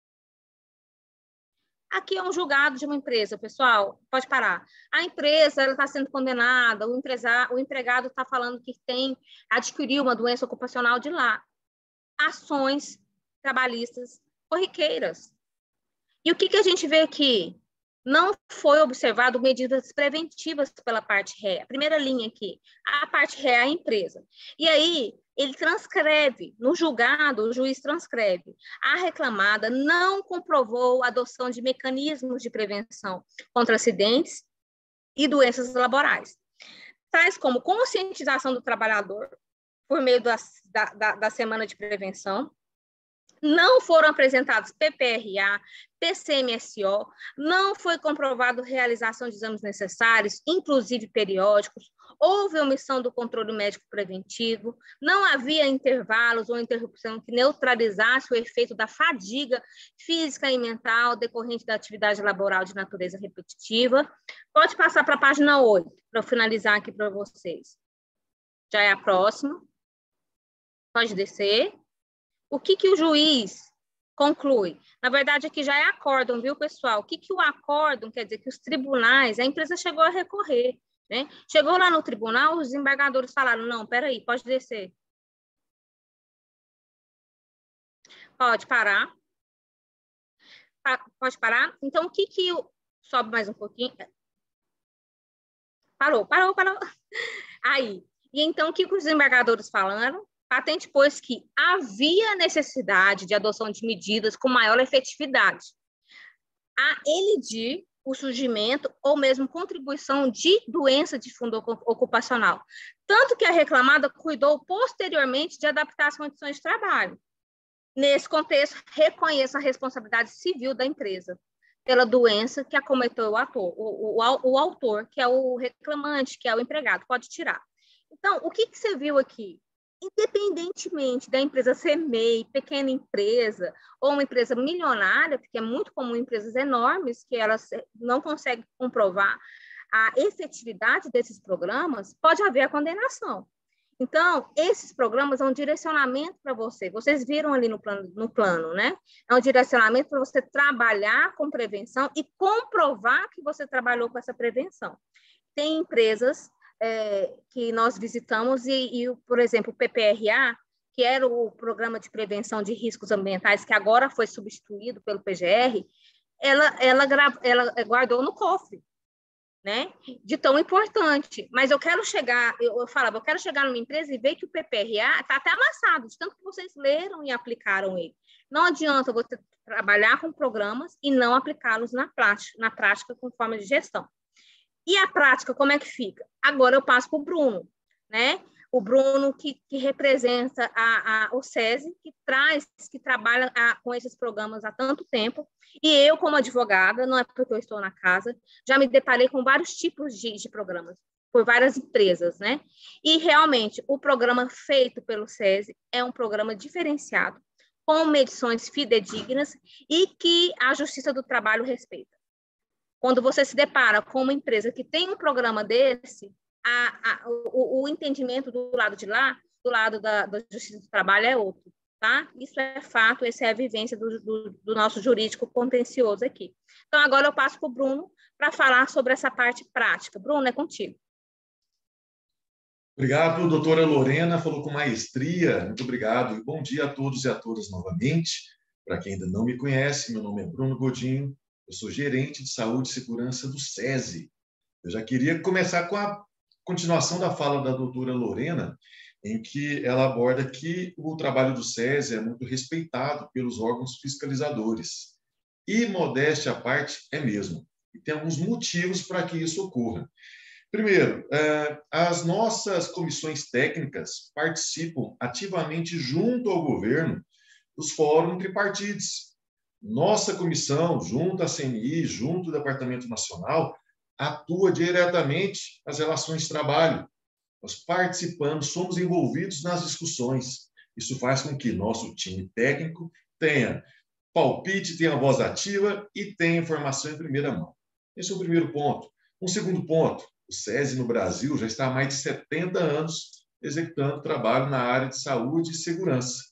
Aqui é um julgado de uma empresa, pessoal, pode parar. A empresa está sendo condenada, o, empresa, o empregado está falando que tem, adquiriu uma doença ocupacional de lá. Ações trabalhistas corriqueiras. E o que, que a gente vê aqui? Não foi observado medidas preventivas pela parte ré. A primeira linha aqui, a parte ré é a empresa. E aí, ele transcreve, no julgado, o juiz transcreve. A reclamada não comprovou a adoção de mecanismos de prevenção contra acidentes e doenças laborais, tais como conscientização do trabalhador por meio da, da, da semana de prevenção. Não foram apresentados P P R A, P C M S O, não foi comprovado realização de exames necessários, inclusive periódicos, houve omissão do controle médico preventivo, não havia intervalos ou interrupção que neutralizasse o efeito da fadiga física e mental decorrente da atividade laboral de natureza repetitiva. Pode passar para a página oito, para eu finalizar aqui para vocês. Já é a próxima. Pode descer. O que, que o juiz conclui? Na verdade, aqui já é acórdão, viu, pessoal? O que, que o acórdão quer dizer? Que os tribunais, a empresa chegou a recorrer, né? Chegou lá no tribunal, os desembargadores falaram, não, peraí, pode descer. Pode parar. Pode parar. Então, o que que... O... Sobe mais um pouquinho. Parou, parou, parou. Aí. E então, o que os desembargadores falaram? Patente pôs que havia necessidade de adoção de medidas com maior efetividade a elidir o surgimento ou mesmo contribuição de doença de fundo ocupacional. Tanto que a reclamada cuidou posteriormente de adaptar as condições de trabalho. Nesse contexto, reconheça a responsabilidade civil da empresa pela doença que acometeu o, ator, o, o, o autor, que é o reclamante, que é o empregado, pode tirar. Então, o que, que você viu aqui? Independentemente da empresa ser M E I, pequena empresa, ou uma empresa milionária, porque é muito comum empresas enormes que elas não conseguem comprovar a efetividade desses programas, pode haver a condenação. Então, esses programas são um direcionamento para você. Vocês viram ali no plano, no plano, né? É um direcionamento para você trabalhar com prevenção e comprovar que você trabalhou com essa prevenção. Tem empresas é, que nós visitamos e, e, por exemplo, o P P R A, que era o Programa de Prevenção de Riscos Ambientais, que agora foi substituído pelo P G R, ela, ela, ela guardou no cofre, né? De tão importante. Mas eu quero chegar, eu, eu falava, eu quero chegar numa empresa e ver que o P P R A está até amassado, de tanto que vocês leram e aplicaram ele. Não adianta você trabalhar com programas e não aplicá-los na prática, na prática com forma de gestão. E a prática, como é que fica? Agora eu passo para o Bruno, né? O Bruno que, que representa a, a, o SESI, que traz, que trabalha a, com esses programas há tanto tempo, e eu, como advogada, não é porque eu estou na casa, já me deparei com vários tipos de, de programas, por várias empresas, né? E, realmente, o programa feito pelo SESI é um programa diferenciado, com medições fidedignas e que a Justiça do Trabalho respeita. Quando você se depara com uma empresa que tem um programa desse, a, a, o, o entendimento do lado de lá, do lado da, da Justiça do Trabalho, é outro, tá? Isso é fato, essa é a vivência do, do, do nosso jurídico contencioso aqui. Então, agora eu passo para o Bruno para falar sobre essa parte prática. Bruno, é contigo. Obrigado, doutora Lorena, falou com maestria, muito obrigado. E bom dia a todos e a todas novamente. Para quem ainda não me conhece, meu nome é Bruno Godinho, eu sou gerente de saúde e segurança do SESI. Eu já queria começar com a continuação da fala da doutora Lorena, em que ela aborda que o trabalho do SESI é muito respeitado pelos órgãos fiscalizadores. E, modéstia à parte, é mesmo. E tem alguns motivos para que isso ocorra. Primeiro, as nossas comissões técnicas participam ativamente junto ao governo dos fóruns tripartites. Nossa comissão, junto à C N I, junto ao Departamento Nacional, atua diretamente nas relações de trabalho. Nós participamos, somos envolvidos nas discussões. Isso faz com que nosso time técnico tenha palpite, tenha voz ativa e tenha informação em primeira mão. Esse é o primeiro ponto. Um segundo ponto, o SESI no Brasil já está há mais de setenta anos executando trabalho na área de saúde e segurança.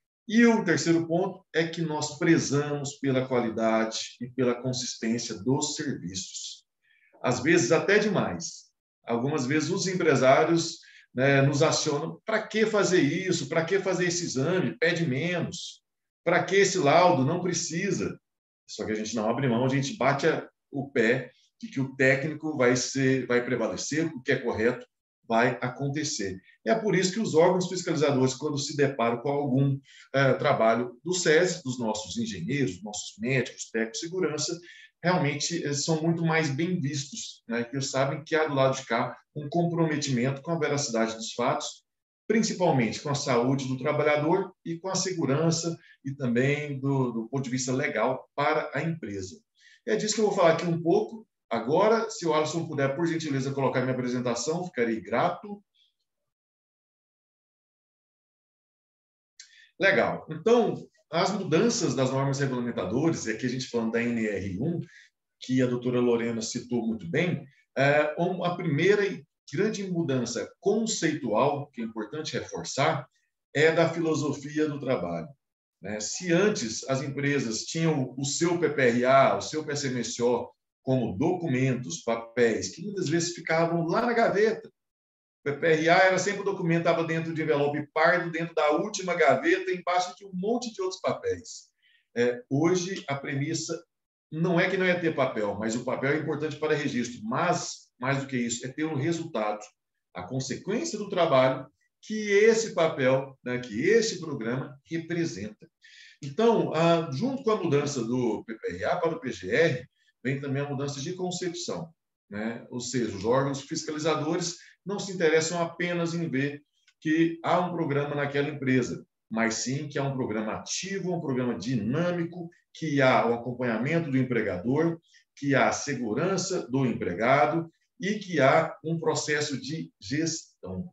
E o terceiro ponto é que nós prezamos pela qualidade e pela consistência dos serviços. Às vezes, até demais. Algumas vezes, os empresários, né, nos acionam. Para que fazer isso? Para que fazer esse exame? Pede menos. Para que esse laudo? Não precisa. Só que a gente não abre mão, a gente bate o pé de que o técnico vai, ser, vai prevalecer, o que é correto vai acontecer. É por isso que os órgãos fiscalizadores, quando se deparam com algum eh, trabalho do SESI, dos nossos engenheiros, dos nossos médicos, técnicos de segurança, realmente eh, são muito mais bem vistos, né? Que eles sabem que há do lado de cá um comprometimento com a veracidade dos fatos, principalmente com a saúde do trabalhador e com a segurança e também do, do ponto de vista legal para a empresa. É disso que eu vou falar aqui um pouco. Agora, se o Alisson puder, por gentileza, colocar minha apresentação, ficarei grato. Legal. Então, as mudanças das normas regulamentadoras, e aqui a gente falando da N R um, que a doutora Lorena citou muito bem, é, a primeira grande mudança conceitual, que é importante reforçar, é da filosofia do trabalho. Né? Se antes as empresas tinham o seu P P R A, o seu P C M S O, como documentos, papéis, que muitas vezes ficavam lá na gaveta. O P P R A era sempre o documento, estava dentro de envelope pardo, dentro da última gaveta, embaixo de um monte de outros papéis. É, hoje, a premissa não é que não é ter papel, mas o papel é importante para registro. Mas, mais do que isso, é ter um resultado, a consequência do trabalho que esse papel, né, que esse programa representa. Então, ah, junto com a mudança do P P R A para o P G R, vem também a mudança de concepção. Né? Ou seja, os órgãos fiscalizadores não se interessam apenas em ver que há um programa naquela empresa, mas sim que há um programa ativo, um programa dinâmico, que há o acompanhamento do empregador, que há a segurança do empregado e que há um processo de gestão.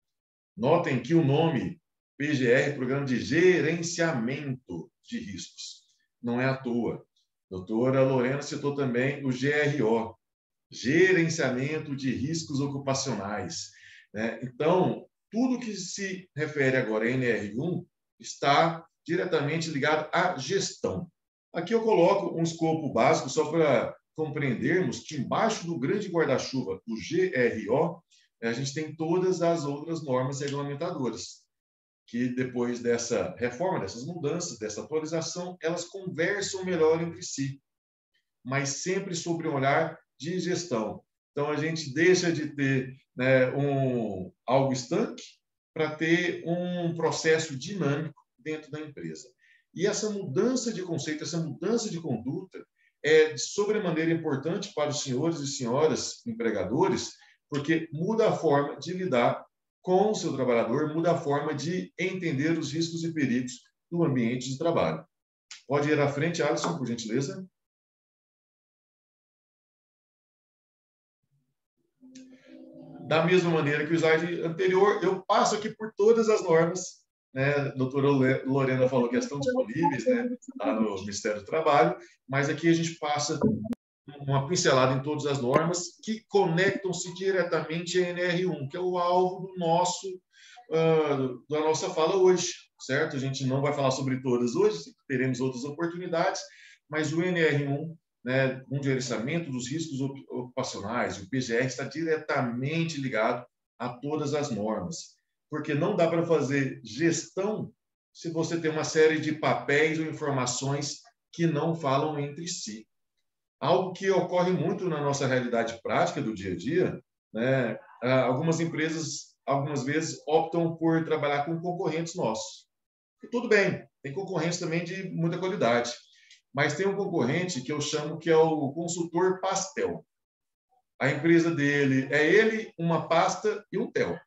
Notem que o nome P G R, Programa de Gerenciamento de Riscos, não é à toa. A doutora Lorena citou também o G R O, Gerenciamento de Riscos Ocupacionais. Né? Então, tudo que se refere agora a N R um está diretamente ligado à gestão. Aqui eu coloco um escopo básico só para compreendermos que embaixo do grande guarda-chuva, o G R O, a gente tem todas as outras normas regulamentadoras, que depois dessa reforma, dessas mudanças, dessa atualização, elas conversam melhor entre si, mas sempre sobre um olhar de gestão. Então, a gente deixa de ter, né, um, algo estanque para ter um processo dinâmico dentro da empresa. E essa mudança de conceito, essa mudança de conduta é de sobremaneira importante para os senhores e senhoras empregadores, porque muda a forma de lidar com o seu trabalhador, muda a forma de entender os riscos e perigos do ambiente de trabalho. Pode ir à frente, Alisson, por gentileza. Da mesma maneira que o slide anterior, eu passo aqui por todas as normas, né? A doutora Lorena falou que estão disponíveis, né, lá no Ministério do Trabalho, mas aqui a gente passa uma pincelada em todas as normas que conectam-se diretamente a N R um, que é o alvo do nosso, uh, da nossa fala hoje, certo? A gente não vai falar sobre todas hoje, teremos outras oportunidades, mas o N R um, né, um gerenciamento dos riscos ocupacionais, o P G R está diretamente ligado a todas as normas, porque não dá para fazer gestão se você tem uma série de papéis ou informações que não falam entre si. Algo que ocorre muito na nossa realidade prática do dia a dia, né? Algumas empresas, algumas vezes, optam por trabalhar com concorrentes nossos. E tudo bem, tem concorrentes também de muita qualidade. Mas tem um concorrente que eu chamo que é o consultor pastel. A empresa dele é ele, uma pasta e um tel.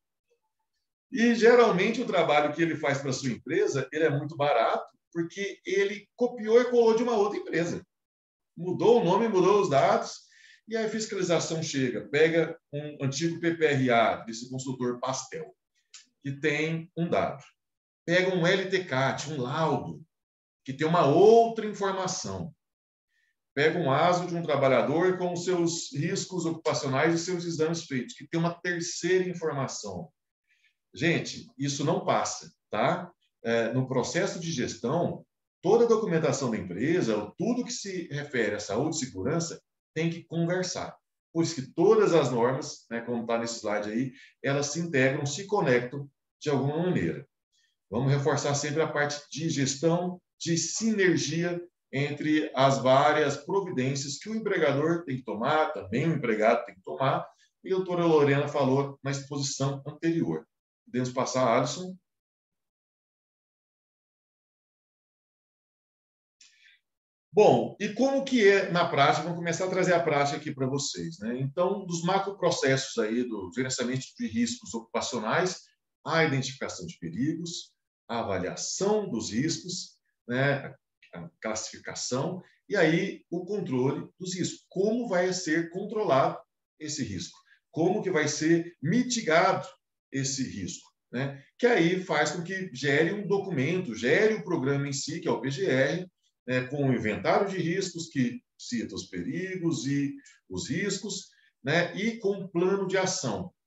E, geralmente, o trabalho que ele faz para a sua empresa, ele é muito barato, porque ele copiou e colou de uma outra empresa. Mudou o nome, mudou os dados, e a fiscalização chega, pega um antigo P P R A, desse consultor pastel, que tem um dado. Pega um L T C A T, um laudo, que tem uma outra informação. Pega um ASO de um trabalhador com os seus riscos ocupacionais e seus exames feitos, que tem uma terceira informação. Gente, isso não passa, tá? É, no processo de gestão, toda a documentação da empresa, tudo que se refere à saúde e segurança, tem que conversar. Por isso que todas as normas, né, como está nesse slide aí, elas se integram, se conectam de alguma maneira. Vamos reforçar sempre a parte de gestão, de sinergia entre as várias providências que o empregador tem que tomar, também o empregado tem que tomar, e a doutora Lorena falou na exposição anterior. Podemos passar, Alisson? Bom, e como que é na prática? Vamos começar a trazer a prática aqui para vocês, né? Então, dos macroprocessos aí do gerenciamento de riscos ocupacionais, a identificação de perigos, a avaliação dos riscos, né? A classificação e aí o controle dos riscos. Como vai ser controlado esse risco? Como que vai ser mitigado esse risco? Né? Que aí faz com que gere um documento, gere o programa em si, que é o P G R, né, com o inventário de riscos, que cita os perigos e os riscos, né, e com um plano de ação.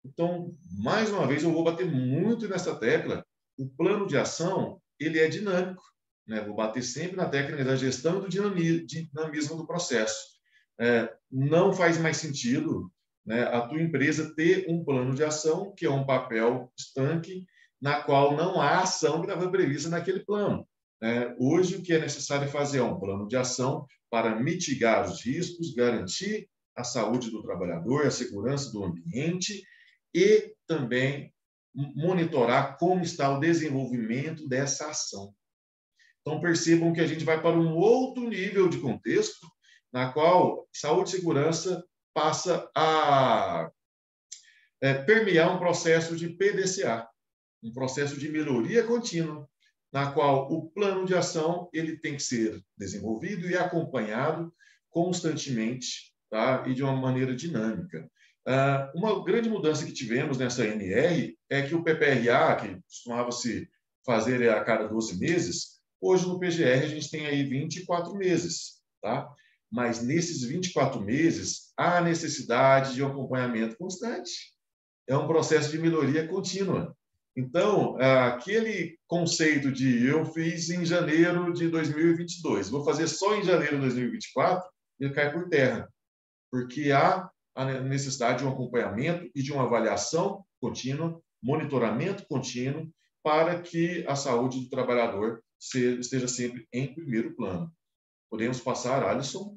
Então, mais uma vez, eu vou bater muito nessa tecla. O plano de ação, ele é dinâmico, né? Vou bater sempre na técnica da gestão do dinamismo do processo. É, não faz mais sentido, né, a tua empresa ter um plano de ação, que é um papel estanque, na qual não há ação que estava prevista naquele plano. É, hoje, o que é necessário fazer é um plano de ação para mitigar os riscos, garantir a saúde do trabalhador, a segurança do ambiente e também monitorar como está o desenvolvimento dessa ação. Então, percebam que a gente vai para um outro nível de contexto, na qual saúde e segurança passa a é, permear um processo de P D C A, um processo de melhoria contínua, na qual o plano de ação ele tem que ser desenvolvido e acompanhado constantemente, tá? E de uma maneira dinâmica. Uh, uma grande mudança que tivemos nessa N R é que o P P R A, que costumava-se fazer a cada doze meses, hoje no P G R a gente tem aí vinte e quatro meses, tá? Mas nesses vinte e quatro meses há necessidade de um acompanhamento constante. É um processo de melhoria contínua. Então, aquele conceito de eu fiz em janeiro de dois mil e vinte e dois, vou fazer só em janeiro de dois mil e vinte e quatro, ele cai por terra, porque há a necessidade de um acompanhamento e de uma avaliação contínua, monitoramento contínuo, para que a saúde do trabalhador esteja sempre em primeiro plano. Podemos passar, Alisson?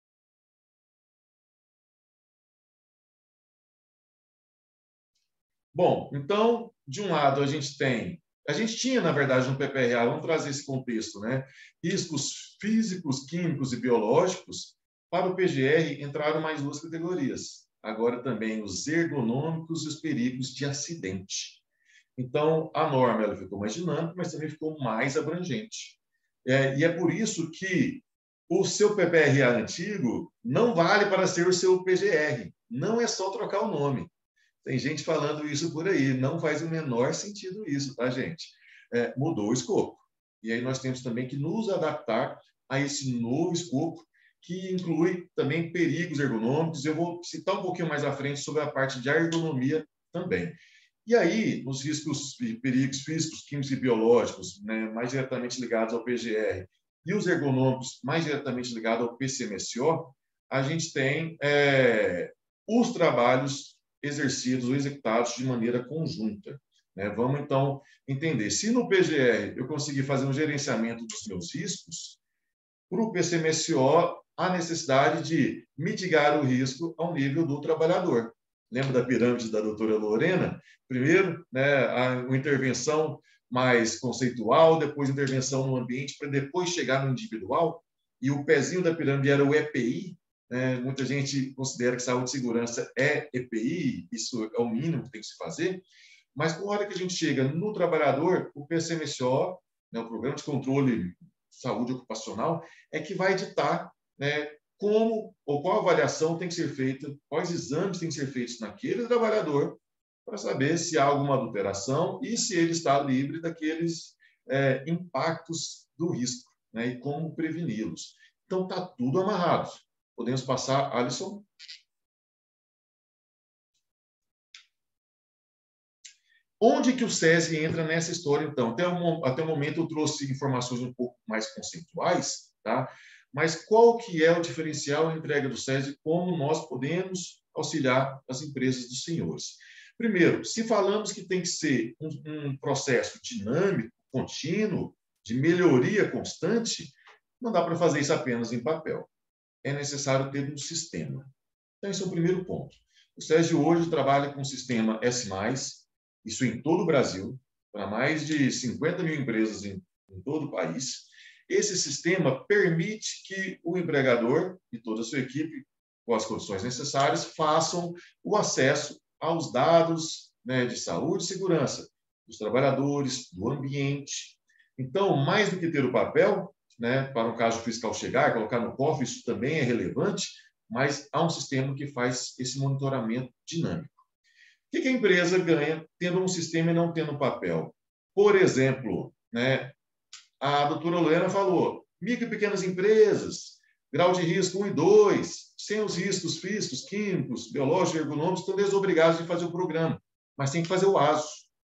Bom, então, de um lado, a gente tem... A gente tinha, na verdade, no P P R A, vamos trazer esse contexto, né? Riscos físicos, químicos e biológicos. Para o P G R, entraram mais duas categorias. Agora também os ergonômicos e os perigos de acidente. Então, a norma ela ficou mais dinâmica, mas também ficou mais abrangente. É, e é por isso que o seu P P R A antigo não vale para ser o seu P G R. Não é só trocar o nome. Tem gente falando isso por aí. Não faz o menor sentido isso, tá, gente? É, mudou o escopo. E aí nós temos também que nos adaptar a esse novo escopo, que inclui também perigos ergonômicos. Eu vou citar um pouquinho mais à frente sobre a parte de ergonomia também. E aí, os riscos e perigos físicos, químicos e biológicos, né, mais diretamente ligados ao P G R, e os ergonômicos mais diretamente ligados ao P C M S O, a gente tem é, os trabalhos exercidos ou executados de maneira conjunta. Né? Vamos, então, entender. Se no P G R eu conseguir fazer um gerenciamento dos meus riscos, para o P C M S O, há necessidade de mitigar o risco ao nível do trabalhador. Lembra da pirâmide da doutora Lorena? Primeiro, né, uma intervenção mais conceitual, depois intervenção no ambiente, para depois chegar no individual. E o pezinho da pirâmide era o E P I. Né? Muita gente considera que saúde e segurança é E P I, isso é o mínimo que tem que se fazer. Mas, na hora que a gente chega no trabalhador, o P C M S O, né, o Programa de Controle de Saúde Ocupacional, é que vai ditar, né, como ou qual avaliação tem que ser feita, quais exames têm que ser feitos naquele trabalhador, para saber se há alguma adulteração e se ele está livre daqueles é, impactos do risco, né, e como preveni-los. Então, está tudo amarrado. Podemos passar, Alisson? Onde que o SESI entra nessa história, então? Até o, até o momento eu trouxe informações um pouco mais conceituais, tá? Mas qual que é o diferencial na entrega do SESI? Como nós podemos auxiliar as empresas dos senhores? Primeiro, se falamos que tem que ser um, um processo dinâmico, contínuo, de melhoria constante, não dá para fazer isso apenas em papel. É necessário ter um sistema. Então, esse é o primeiro ponto. O SESI hoje trabalha com o sistema S mais, isso em todo o Brasil, para mais de cinquenta mil empresas em, em todo o país. Esse sistema permite que o empregador e toda a sua equipe, com as condições necessárias, façam o acesso aos dados, né, de saúde e segurança dos trabalhadores, do ambiente. Então, mais do que ter o papel, né, para o caso fiscal chegar, colocar no cofre, isso também é relevante, mas há um sistema que faz esse monitoramento dinâmico. O que a empresa ganha tendo um sistema e não tendo papel? Por exemplo, né, a doutora Lorena falou, micro e pequenas empresas, grau de risco um e dois, sem os riscos físicos, químicos, biológicos, ergonômicos, estão desobrigados de fazer o programa, mas tem que fazer o ASO.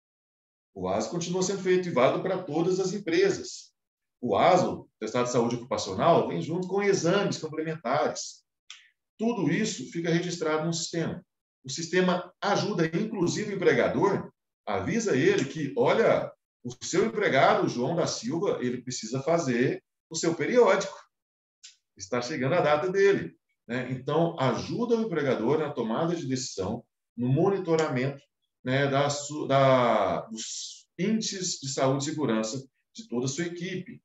O ASO continua sendo feito e válido para todas as empresas. O ASO, Testado de Saúde Ocupacional, vem junto com exames complementares. Tudo isso fica registrado no sistema. O sistema ajuda, inclusive, o empregador, avisa ele que, olha, o seu empregado, o João da Silva, ele precisa fazer o seu periódico. Está chegando a data dele, né? Então, ajuda o empregador na tomada de decisão, no monitoramento, né, da, da, dos índices de saúde e segurança de toda a sua equipe.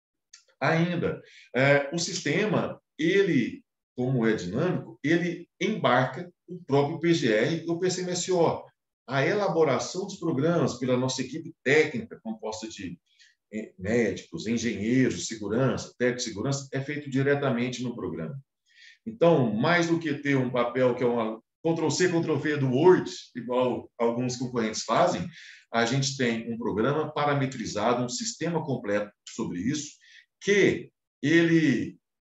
Ainda, é, o sistema, ele, como é dinâmico, ele embarca o próprio P G R e o P C M S O. A elaboração dos programas pela nossa equipe técnica, composta de médicos, engenheiros de segurança, técnicos de segurança, é feito diretamente no programa. Então, mais do que ter um papel que é uma Ctrl-C, Ctrl-V do Word, igual alguns concorrentes fazem, a gente tem um programa parametrizado, um sistema completo sobre isso, que ele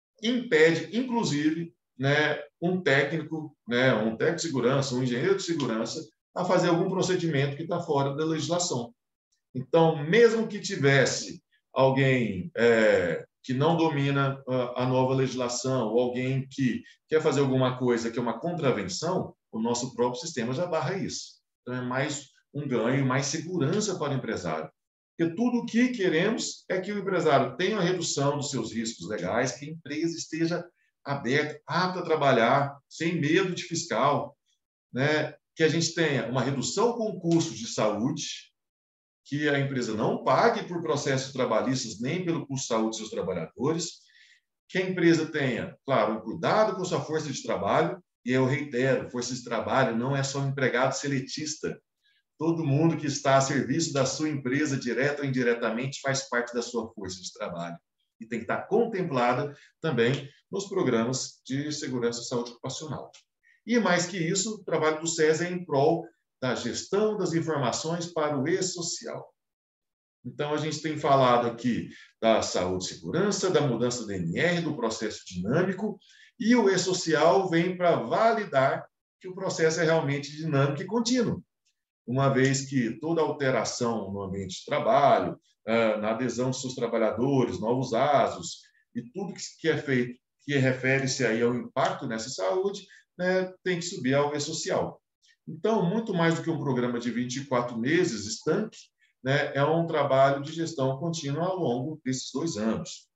impede, inclusive, né, um técnico, né, um técnico de segurança, um engenheiro de segurança, a fazer algum procedimento que está fora da legislação. Então, mesmo que tivesse alguém é, que não domina a, a nova legislação, ou alguém que quer fazer alguma coisa que é uma contravenção, o nosso próprio sistema já barra isso. Então, é mais um ganho, mais segurança para o empresário. Porque tudo o que queremos é que o empresário tenha a redução dos seus riscos legais, que a empresa esteja aberta, apta a trabalhar, sem medo de fiscal, né? Que a gente tenha uma redução com custos de saúde, que a empresa não pague por processos trabalhistas nem pelo custo de saúde dos seus trabalhadores, que a empresa tenha, claro, um cuidado com sua força de trabalho, e eu reitero, força de trabalho não é só um empregado seletista. Todo mundo que está a serviço da sua empresa, direta ou indiretamente, faz parte da sua força de trabalho. E tem que estar contemplada também nos programas de segurança e saúde ocupacional. E, mais que isso, o trabalho do SES é em prol da gestão das informações para o e-social. Então, a gente tem falado aqui da saúde e segurança, da mudança do D N R, do processo dinâmico, e o e-social vem para validar que o processo é realmente dinâmico e contínuo, uma vez que toda alteração no ambiente de trabalho, na adesão dos seus trabalhadores, novos asos, e tudo que é feito que refere-se aí ao impacto nessa saúde, né, tem que subir ao e-social. Então, muito mais do que um programa de vinte e quatro meses estanque, né, é um trabalho de gestão contínua ao longo desses dois anos.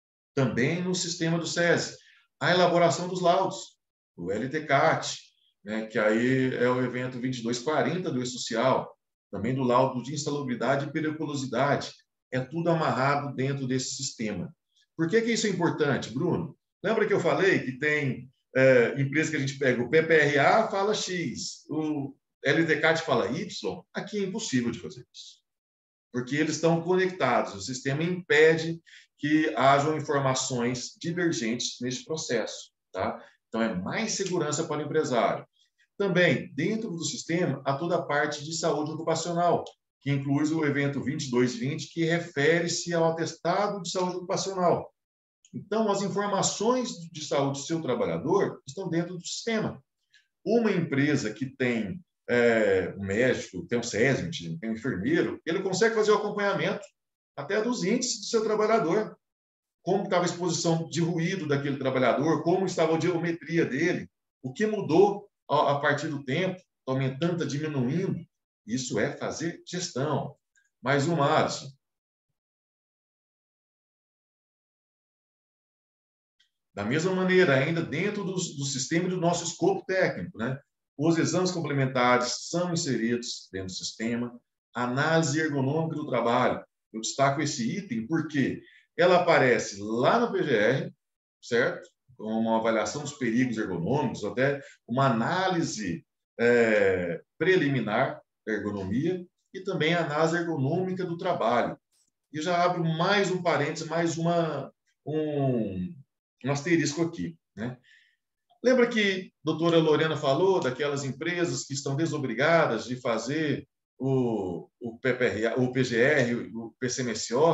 Também no sistema do SESI, a elaboração dos laudos, o L T C A T, né, que aí é o evento vinte e dois quarenta do e-social, também do laudo de insalubridade e periculosidade. É tudo amarrado dentro desse sistema. Por que que isso é importante, Bruno? Lembra que eu falei que tem é, empresa que a gente pega, o P P R A fala X, o L T C A T fala Y? Aqui é impossível de fazer isso, porque eles estão conectados. O sistema impede que hajam informações divergentes nesse processo, tá? Então, é mais segurança para o empresário. Também, dentro do sistema, há toda a parte de saúde ocupacional, que inclui o evento vinte e dois vinte, que refere-se ao atestado de saúde ocupacional. Então, as informações de saúde do seu trabalhador estão dentro do sistema. Uma empresa que tem é, um médico, tem um SESMIT, tem um enfermeiro, ele consegue fazer o acompanhamento até dos índices do seu trabalhador. Como estava a exposição de ruído daquele trabalhador, como estava a audiometria dele, o que mudou a partir do tempo, está aumentando, está diminuindo. Isso é fazer gestão. Mais uma, Alisson. Da mesma maneira, ainda dentro do, do sistema e do nosso escopo técnico, né? Os exames complementares são inseridos dentro do sistema. Análise ergonômica do trabalho. Eu destaco esse item porque ela aparece lá no P G R, certo? Com uma avaliação dos perigos ergonômicos, até uma análise é, preliminar da ergonomia e também a análise ergonômica do trabalho. E já abro mais um parênteses, mais uma, um, um asterisco aqui, né? Lembra que a doutora Lorena falou daquelas empresas que estão desobrigadas de fazer o, o, P P R, o P G R, o P C M S O?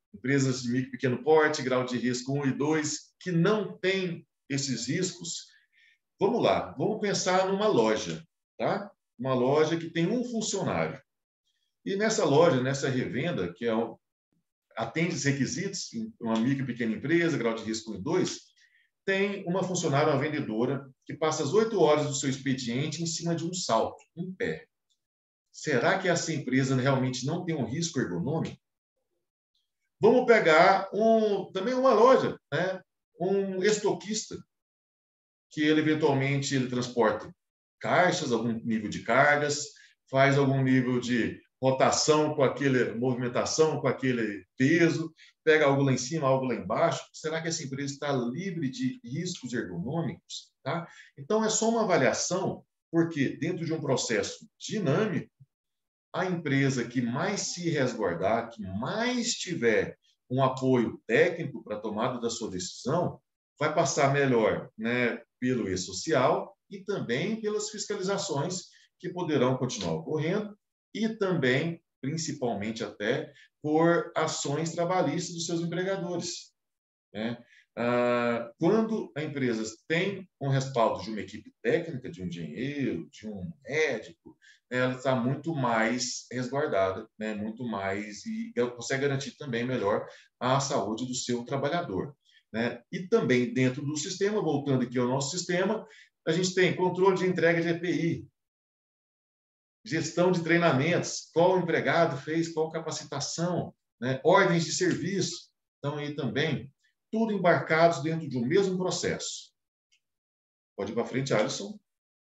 empresas de micro e pequeno porte, grau de risco um e dois, que não têm esses riscos. Vamos lá, vamos pensar numa loja, tá? Uma loja que tem um funcionário. E nessa loja, nessa revenda, que é um, atende os requisitos, uma micro e pequena empresa, grau de risco um e dois, tem uma funcionária, uma vendedora, que passa as oito horas do seu expediente em cima de um salto, em pé. Será que essa empresa realmente não tem um risco ergonômico? Vamos pegar um, também uma loja, né? Um estoquista, que ele eventualmente ele transporta caixas, algum nível de cargas, faz algum nível de rotação com aquele, movimentação com aquele peso, pega algo lá em cima, algo lá embaixo. Será que essa empresa está livre de riscos ergonômicos? Tá? Então, é só uma avaliação, porque dentro de um processo dinâmico, a empresa que mais se resguardar, que mais tiver um apoio técnico para a tomada da sua decisão, vai passar melhor, né, pelo e-social e também pelas fiscalizações que poderão continuar ocorrendo e também, principalmente até, por ações trabalhistas dos seus empregadores, né? Ah, quando a empresa tem um respaldo de uma equipe técnica, de um engenheiro, de um médico, ela está muito mais resguardada, né? Muito mais, e consegue garantir também melhor a saúde do seu trabalhador, né? E também dentro do sistema, voltando aqui ao nosso sistema, a gente tem controle de entrega de E P I, gestão de treinamentos, qual empregado fez, qual capacitação, né? Ordens de serviço, então aí também, tudo embarcados dentro de um mesmo processo. Pode ir para frente, Alisson.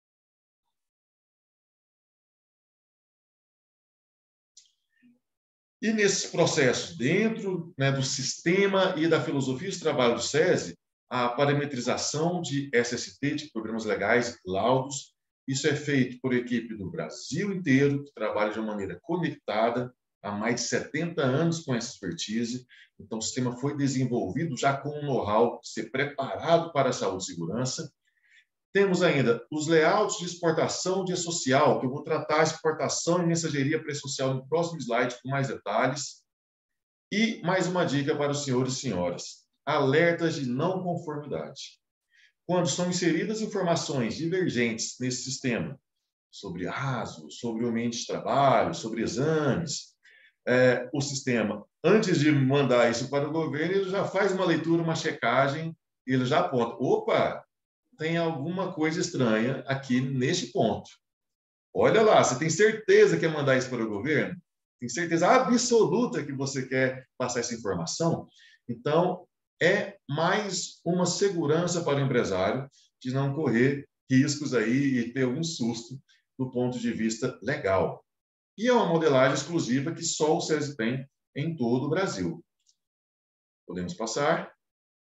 E nesses processos, dentro, né, do sistema e da filosofia de trabalho do SESI, a parametrização de S S T, de programas legais, laudos, isso é feito por equipe do Brasil inteiro, que trabalha de uma maneira conectada, há mais de setenta anos com essa expertise. Então, o sistema foi desenvolvido já com um know-how, ser preparado para a saúde e segurança. Temos ainda os layouts de exportação de e-social, que eu vou tratar a exportação e mensageria pré-social no próximo slide com mais detalhes. E mais uma dica para os senhores e senhoras: alertas de não conformidade. Quando são inseridas informações divergentes nesse sistema, sobre A S O, sobre o ambiente de trabalho, sobre exames, é, o sistema, antes de mandar isso para o governo, ele já faz uma leitura, uma checagem, ele já aponta: opa, tem alguma coisa estranha aqui neste ponto. Olha lá, você tem certeza que quer mandar isso para o governo? Tem certeza absoluta que você quer passar essa informação? Então, é mais uma segurança para o empresário de não correr riscos aí e ter algum susto do ponto de vista legal. E é uma modelagem exclusiva que só o SESI tem em todo o Brasil. Podemos passar.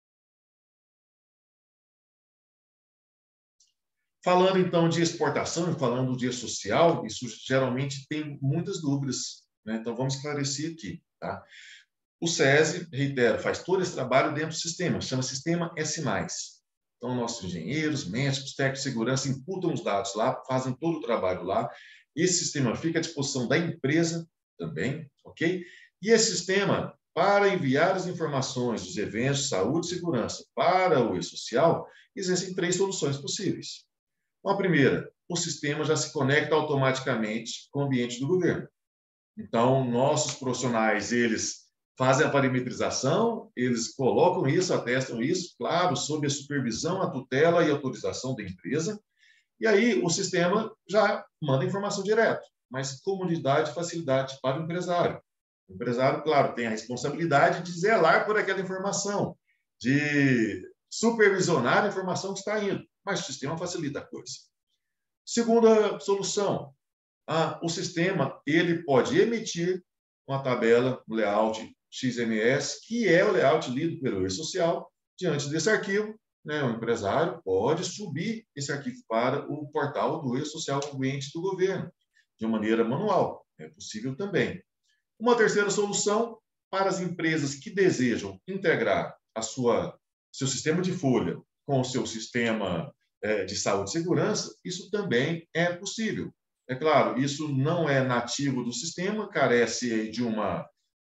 Falando, então, de exportação e falando de e-social, isso geralmente tem muitas dúvidas, né? Então, vamos esclarecer aqui, tá? O SESI, reitero, faz todo esse trabalho dentro do sistema, chama Sistema S mais. Então, nossos engenheiros, médicos, técnicos de segurança imputam os dados lá, fazem todo o trabalho lá. Esse sistema fica à disposição da empresa também, ok? E esse sistema, para enviar as informações dos eventos de saúde e segurança para o e-social, existem três soluções possíveis. A primeira, o sistema já se conecta automaticamente com o ambiente do governo. Então, nossos profissionais, eles fazem a parametrização, eles colocam isso, atestam isso, claro, sob a supervisão, a tutela e autorização da empresa, e aí o sistema já manda informação direto, mas comodidade e facilidade para o empresário. O empresário, claro, tem a responsabilidade de zelar por aquela informação, de supervisionar a informação que está indo, mas o sistema facilita a coisa. Segunda solução, ah, o sistema ele pode emitir uma tabela, um layout X M S, que é o layout lido pelo e-social. Diante desse arquivo, né, o empresário pode subir esse arquivo para o portal do e-social ambiente do governo, de maneira manual. É possível também. Uma terceira solução, para as empresas que desejam integrar a sua, seu sistema de folha com o seu sistema é, de saúde e segurança, isso também é possível. É claro, isso não é nativo do sistema, carece de uma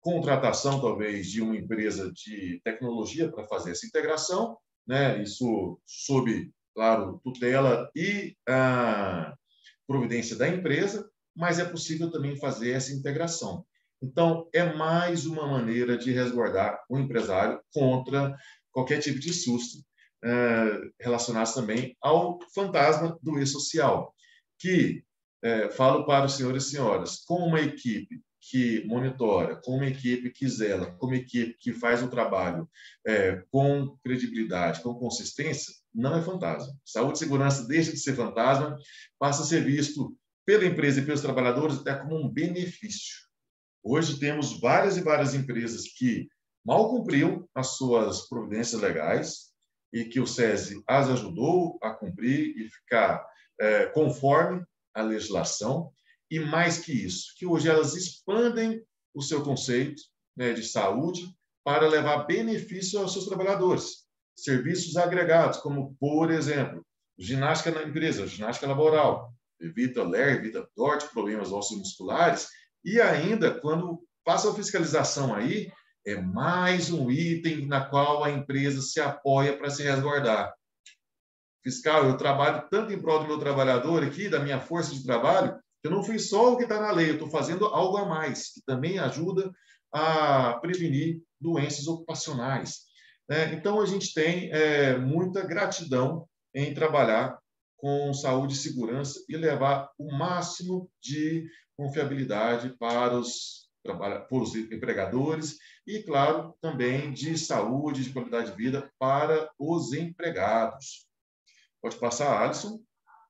contratação, talvez, de uma empresa de tecnologia para fazer essa integração, né? Isso sob, claro, tutela e a providência da empresa, mas é possível também fazer essa integração. Então, é mais uma maneira de resguardar o empresário contra qualquer tipo de susto eh, relacionado também ao fantasma do e-social, que, eh, falo para os senhores e senhoras, com uma equipe que monitora, com uma equipe que zela, com uma equipe que faz o trabalho eh, com credibilidade, com consistência, não é fantasma. Saúde e segurança deixa de ser fantasma, passa a ser visto pela empresa e pelos trabalhadores até como um benefício. Hoje temos várias e várias empresas que mal cumpriam as suas providências legais e que o SESI as ajudou a cumprir e ficar é, conforme a legislação. E mais que isso, que hoje elas expandem o seu conceito, né, de saúde para levar benefício aos seus trabalhadores. Serviços agregados, como, por exemplo, ginástica na empresa, ginástica laboral, evita L E R, evita D O R T, problemas ossomusculares. E ainda, quando passa a fiscalização aí, é mais um item na qual a empresa se apoia para se resguardar. Fiscal, eu trabalho tanto em prol do meu trabalhador aqui, da minha força de trabalho, que eu não fiz só o que está na lei, eu estou fazendo algo a mais, que também ajuda a prevenir doenças ocupacionais. É, então, a gente tem é, muita gratidão em trabalhar com saúde e segurança e levar o máximo de confiabilidade para os, para os empregadores e, claro, também de saúde, de qualidade de vida para os empregados. Pode passar, Alisson.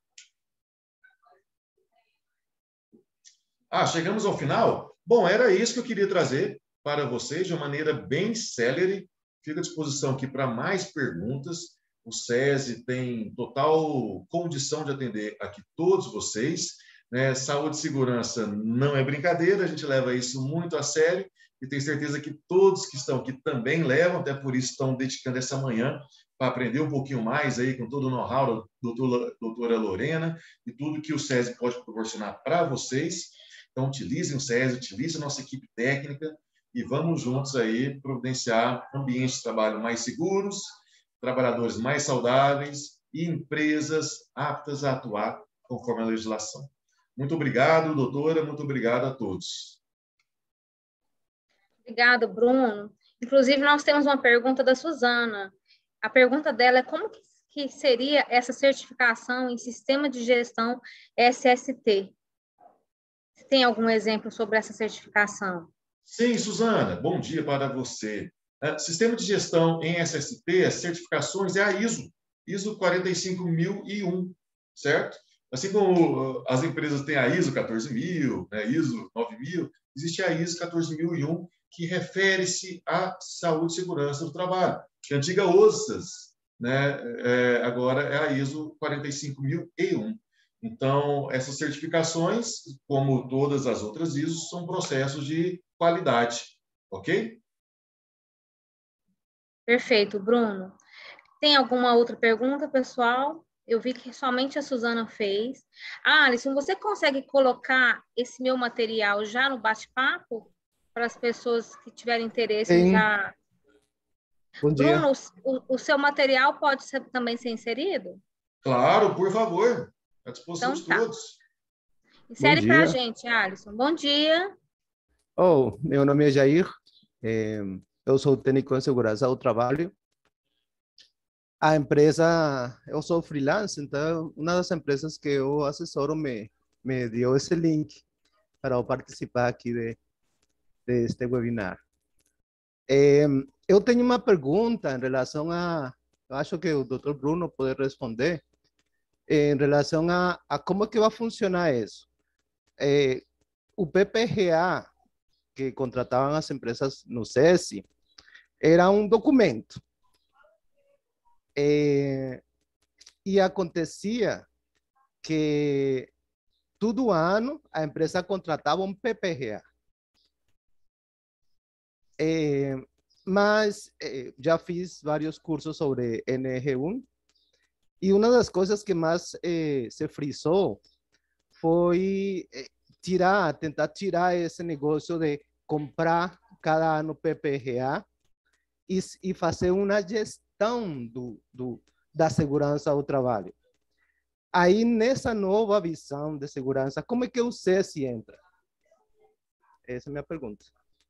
Ah, chegamos ao final? Bom, era isso que eu queria trazer para vocês de uma maneira bem célere. Fico à disposição aqui para mais perguntas. O SESI tem total condição de atender aqui todos vocês. Né? Saúde e segurança não é brincadeira, a gente leva isso muito a sério e tenho certeza que todos que estão aqui também levam, até por isso estão dedicando essa manhã para aprender um pouquinho mais aí com todo o know-how da doutora, doutora Lorena e tudo que o SESI pode proporcionar para vocês. Então, utilizem o SESI, utilizem a nossa equipe técnica e vamos juntos aí providenciar ambientes de trabalho mais seguros, trabalhadores mais saudáveis e empresas aptas a atuar conforme a legislação. Muito obrigado, doutora, muito obrigado a todos. Obrigada, Bruno. Inclusive, nós temos uma pergunta da Suzana. A pergunta dela é como que seria essa certificação em Sistema de Gestão S S T? Você tem algum exemplo sobre essa certificação? Sim, Suzana, bom dia para você. Sistema de Gestão em S S T, as certificações é a ISO, ISO quarenta e cinco mil e um, certo? Assim como as empresas têm a ISO quatorze mil, né, ISO nove mil, existe a ISO quatorze mil e um, que refere-se à saúde e segurança do trabalho. Que a antiga OSAS, né, é, agora é a ISO quarenta e cinco mil e um. Então, essas certificações, como todas as outras ISOs, são processos de qualidade, ok? Perfeito, Bruno. Tem alguma outra pergunta, pessoal? Eu vi que somente a Suzana fez. Ah, Alisson, você consegue colocar esse meu material já no bate-papo? Para as pessoas que tiverem interesse em Sim. já... Bom dia. Bruno, o, o seu material pode ser, também ser inserido? Claro, por favor. À disposição Então, de tá. todos. Insere para a dia. gente, Alisson. Bom dia. Oh, meu nome é Jair. É, eu sou técnico em segurança do trabalho. A empresa, eu sou freelance, então uma das empresas que eu assessoro me, me deu esse link para eu participar aqui de, deste webinar. É, eu tenho uma pergunta em relação a, eu acho que o doutor Bruno pode responder, em relação a, a como que vai funcionar isso. É, o P P G A que contratavam as empresas no SESI era um documento. É, e acontecia que todo ano a empresa contratava um P P G A. É, mas é, já fiz vários cursos sobre N R um e uma das coisas que mais é, se frisou foi é, tirar, tentar tirar esse negócio de comprar cada ano P P R A e, e fazer uma gestão do, do, da segurança ao trabalho. Aí, nessa nova visão de segurança, como é que o S E S entra? Essa é a minha pergunta.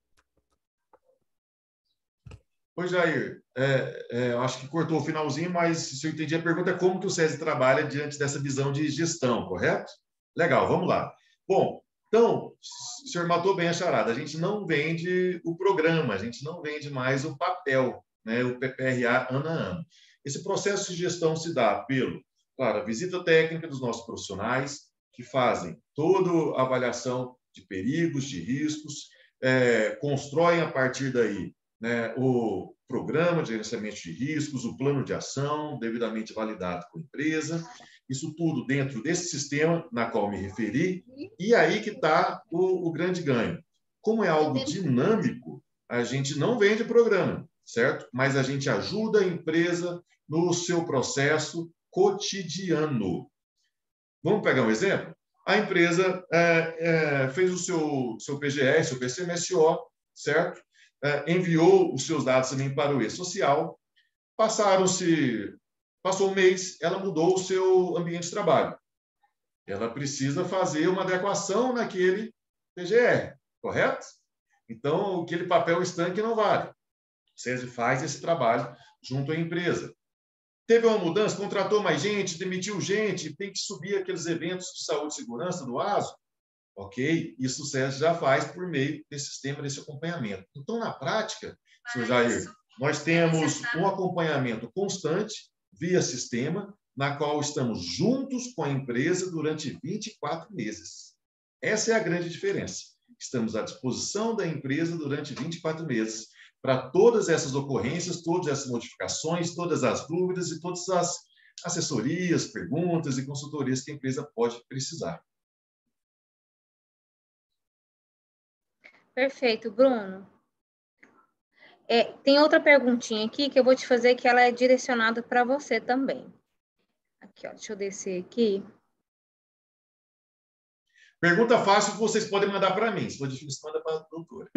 Oi, Jair. É, é, eu acho que cortou o finalzinho, mas se eu entendi a pergunta é como que o SESI trabalha diante dessa visão de gestão, correto? Legal, vamos lá. Bom, então, o senhor matou bem a charada. A gente não vende o programa, a gente não vende mais o papel, né, o P P R A ano a ano. Esse processo de gestão se dá pelo, claro, a visita técnica dos nossos profissionais, que fazem toda a avaliação de perigos, de riscos, é, constroem a partir daí, né, o programa de gerenciamento de riscos, o plano de ação, devidamente validado com a empresa, isso tudo dentro desse sistema na qual me referi, e aí que está o, o grande ganho. Como é algo dinâmico, a gente não vende programa, certo? Mas a gente ajuda a empresa no seu processo cotidiano. Vamos pegar um exemplo? A empresa é, é, fez o seu, seu P G S, seu P C M S O, certo? É, enviou os seus dados também para o E-Social. Passaram-se, passou um mês, ela mudou o seu ambiente de trabalho. Ela precisa fazer uma adequação naquele P G R, correto? Então, aquele papel estanque não vale. O SESI faz esse trabalho junto à empresa. Teve uma mudança, contratou mais gente, demitiu gente, tem que subir aqueles eventos de saúde e segurança do ASO. Ok? Isso o SESI já faz por meio desse sistema, desse acompanhamento. Então, na prática, senhor Jair, nós temos um acompanhamento constante via sistema, na qual estamos juntos com a empresa durante vinte e quatro meses. Essa é a grande diferença. Estamos à disposição da empresa durante vinte e quatro meses para todas essas ocorrências, todas essas modificações, todas as dúvidas e todas as assessorias, perguntas e consultorias que a empresa pode precisar. Perfeito, Bruno. É, tem outra perguntinha aqui que eu vou te fazer que ela é direcionada para você também. Aqui, ó, deixa eu descer aqui. Pergunta fácil que vocês podem mandar para mim. Se for difícil, manda para a doutora.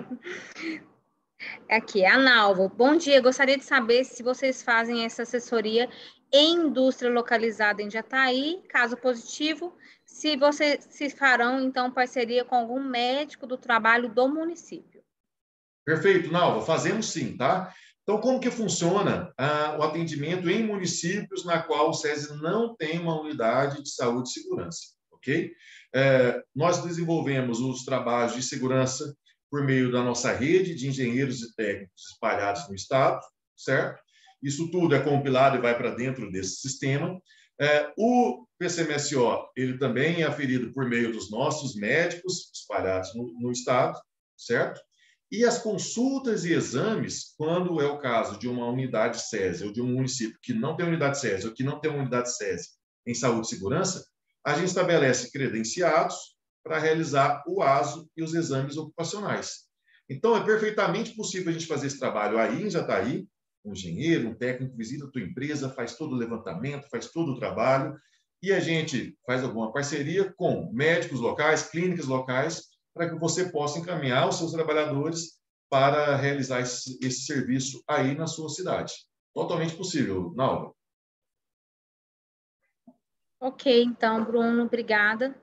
Aqui, a Nalva. Bom dia, gostaria de saber se vocês fazem essa assessoria em indústria localizada em Jataí, caso positivo, se vocês se farão, então, parceria com algum médico do trabalho do município. Perfeito, Nalva, fazemos sim, tá? Então, como que funciona ah, o atendimento em municípios na qual o SESI não tem uma unidade de saúde e segurança, ok? É, nós desenvolvemos os trabalhos de segurança por meio da nossa rede de engenheiros e técnicos espalhados no estado, certo? Isso tudo é compilado e vai para dentro desse sistema. É, o P C M S O, ele também é aferido por meio dos nossos médicos espalhados no, no estado, certo? E as consultas e exames, quando é o caso de uma unidade SESI ou de um município que não tem unidade SESI ou que não tem unidade SESI em saúde e segurança, a gente estabelece credenciados para realizar o ASO e os exames ocupacionais. Então, é perfeitamente possível a gente fazer esse trabalho aí em Jataí, um engenheiro, um técnico visita a tua empresa, faz todo o levantamento, faz todo o trabalho, e a gente faz alguma parceria com médicos locais, clínicas locais, para que você possa encaminhar os seus trabalhadores para realizar esse, esse serviço aí na sua cidade. Totalmente possível, Nalva. Ok, então, Bruno, obrigada.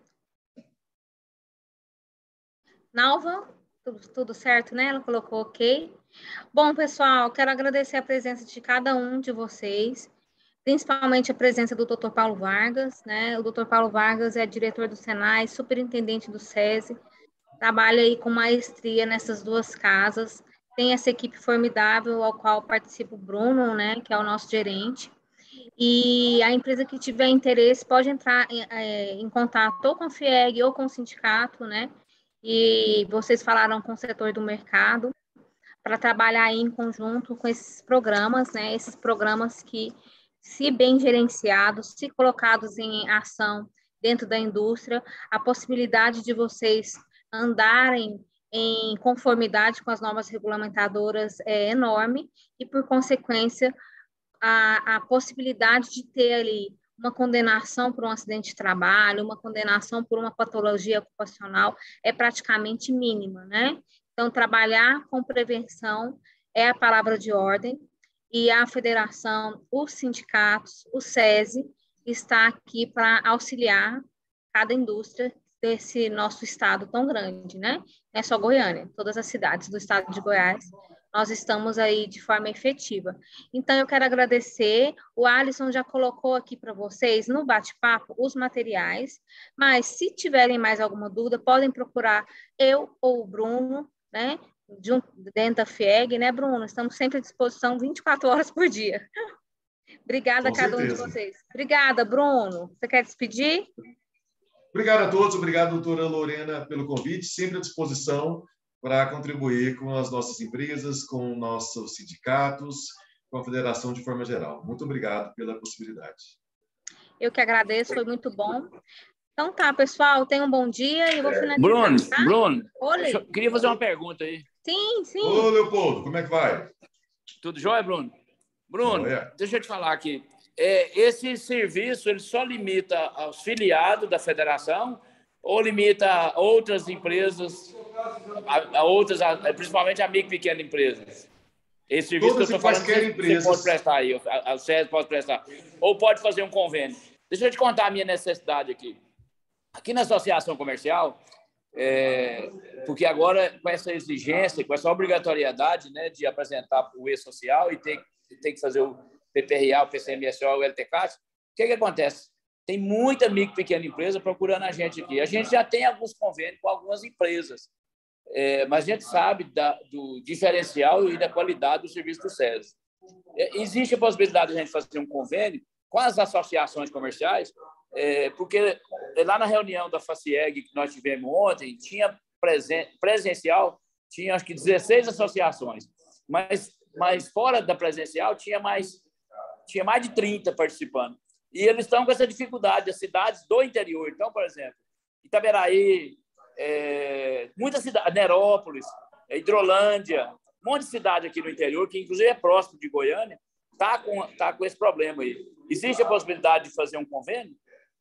Nalva, tudo, tudo certo, né? Ela colocou ok. Bom, pessoal, quero agradecer a presença de cada um de vocês, principalmente a presença do doutor Paulo Vargas, né? O doutor Paulo Vargas é diretor do Senai, superintendente do SESI, trabalha aí com maestria nessas duas casas, tem essa equipe formidável ao qual participa o Bruno, né, que é o nosso gerente, e a empresa que tiver interesse pode entrar em, é, em contato ou com a FIEG ou com o sindicato, né, e vocês falaram com o setor do mercado, para trabalhar aí em conjunto com esses programas, né, esses programas que, se bem gerenciados, se colocados em ação dentro da indústria, a possibilidade de vocês andarem em conformidade com as normas regulamentadoras é enorme e, por consequência, a, a possibilidade de ter ali uma condenação por um acidente de trabalho, uma condenação por uma patologia ocupacional é praticamente mínima, né? Então, trabalhar com prevenção é a palavra de ordem, e a federação, os sindicatos, o SESI, está aqui para auxiliar cada indústria desse nosso estado tão grande, né? Não é só Goiânia, todas as cidades do estado de Goiás, nós estamos aí de forma efetiva. Então, eu quero agradecer, o Alisson já colocou aqui para vocês, no bate-papo, os materiais, mas se tiverem mais alguma dúvida, podem procurar eu ou o Bruno, né? Dentro da FIEG, né, Bruno? Estamos sempre à disposição vinte e quatro horas por dia. Obrigada Com a cada certeza. um de vocês. Obrigada, Bruno. Você quer despedir? Obrigado a todos, obrigado, doutora Lorena, pelo convite, sempre à disposição para contribuir com as nossas empresas, com nossos sindicatos, com a federação de forma geral. Muito obrigado pela possibilidade. Eu que agradeço, foi muito bom. Então tá, pessoal, tenham um bom dia e eu vou finalizar. Bruno, tá? Bruno, Olê. eu queria fazer uma pergunta aí. Sim, sim. Ô, Leopoldo, como é que vai? Tudo jóia, Bruno? Bruno, Jóia. deixa eu te falar aqui. É, esse serviço ele só limita aos filiados da federação ou limita a outras empresas, a, a outras, a, principalmente a micro e pequena empresas? Esse serviço Todas que eu estou falando, quaisquer você, empresas. você pode prestar aí, a, a, o SESI pode prestar. Ou pode fazer um convênio. Deixa eu te contar a minha necessidade aqui. Aqui na associação comercial, é, porque agora com essa exigência, com essa obrigatoriedade, né, de apresentar o E-Social e ter, ter que fazer o P P R A, o P C M S O, o L T C A S, o que, que acontece? Tem muita micro e pequena empresa procurando a gente aqui. A gente já tem alguns convênios com algumas empresas, é, mas a gente sabe da, do diferencial e da qualidade do serviço do SESI. É, existe a possibilidade de a gente fazer um convênio com as associações comerciais, é, porque lá na reunião da FACIEG que nós tivemos ontem, tinha presen presencial, tinha acho que dezesseis associações, mas, mas fora da presencial tinha mais, tinha mais de trinta participando. E eles estão com essa dificuldade, as cidades do interior. Então, por exemplo, Itaberaí, é, muitas cidades, Nerópolis, Hidrolândia, um monte de cidade aqui no interior, que inclusive é próximo de Goiânia, está com, tá com esse problema aí. Existe a possibilidade de fazer um convênio?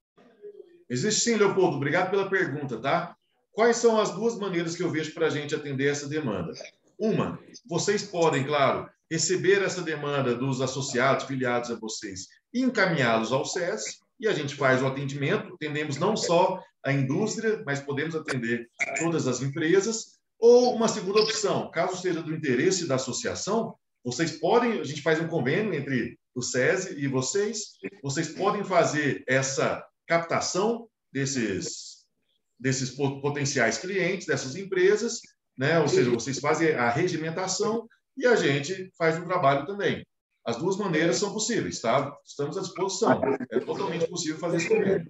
Existe sim, Leopoldo. Obrigado pela pergunta, tá? Quais são as duas maneiras que eu vejo para a gente atender essa demanda? Uma, vocês podem, claro, receber essa demanda dos associados, filiados a vocês, e encaminhá-los ao SESI, e a gente faz o atendimento, atendemos não só a indústria, mas podemos atender todas as empresas. Ou uma segunda opção, caso seja do interesse da associação, vocês podem, a gente faz um convênio entre o SESI e vocês, vocês podem fazer essa captação desses, desses potenciais clientes, dessas empresas, né? Ou seja, vocês fazem a regimentação e a gente faz o trabalho também. As duas maneiras são possíveis, tá? Estamos à disposição. É totalmente possível fazer esse convênio.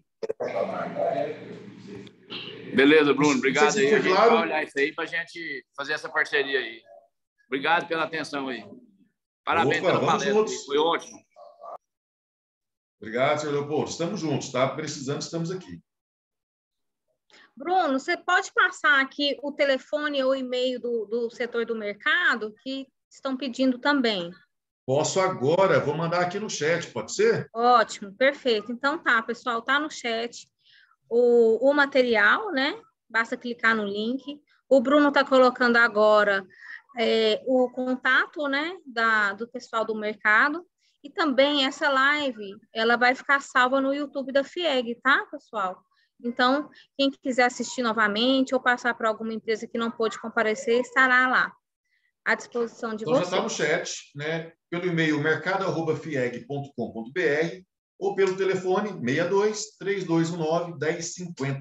Beleza, Bruno. Obrigado se aí. A gente claro. vai olhar isso aí para a gente fazer essa parceria aí. Obrigado pela atenção aí. Parabéns Opa, pela vamos palestra. juntos. Foi ótimo. Obrigado, senhor Leopoldo. Estamos juntos, tá? Precisando, estamos aqui. Bruno, você pode passar aqui o telefone ou e-mail do, do setor do mercado que estão pedindo também. Posso agora, vou mandar aqui no chat, pode ser? Ótimo, perfeito. Então tá, pessoal, tá no chat o, o material, né? Basta clicar no link. O Bruno está colocando agora é, o contato, né, da, do pessoal do mercado. E também essa live, ela vai ficar salva no YouTube da FIEG, tá, pessoal? Então, quem quiser assistir novamente ou passar para alguma empresa que não pôde comparecer, estará lá, à disposição de então, vocês. já está no chat, né? Pelo e-mail mercado arroba fieg ponto com ponto br ou pelo telefone seis dois, três dois um nove, um zero cinco zero.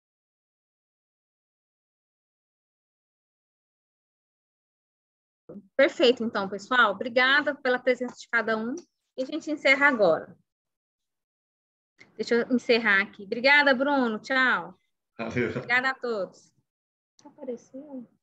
Perfeito, então, pessoal. Obrigada pela presença de cada um. E a gente encerra agora. Deixa eu encerrar aqui. Obrigada, Bruno. Tchau. Valeu. Obrigada a todos. Apareceu?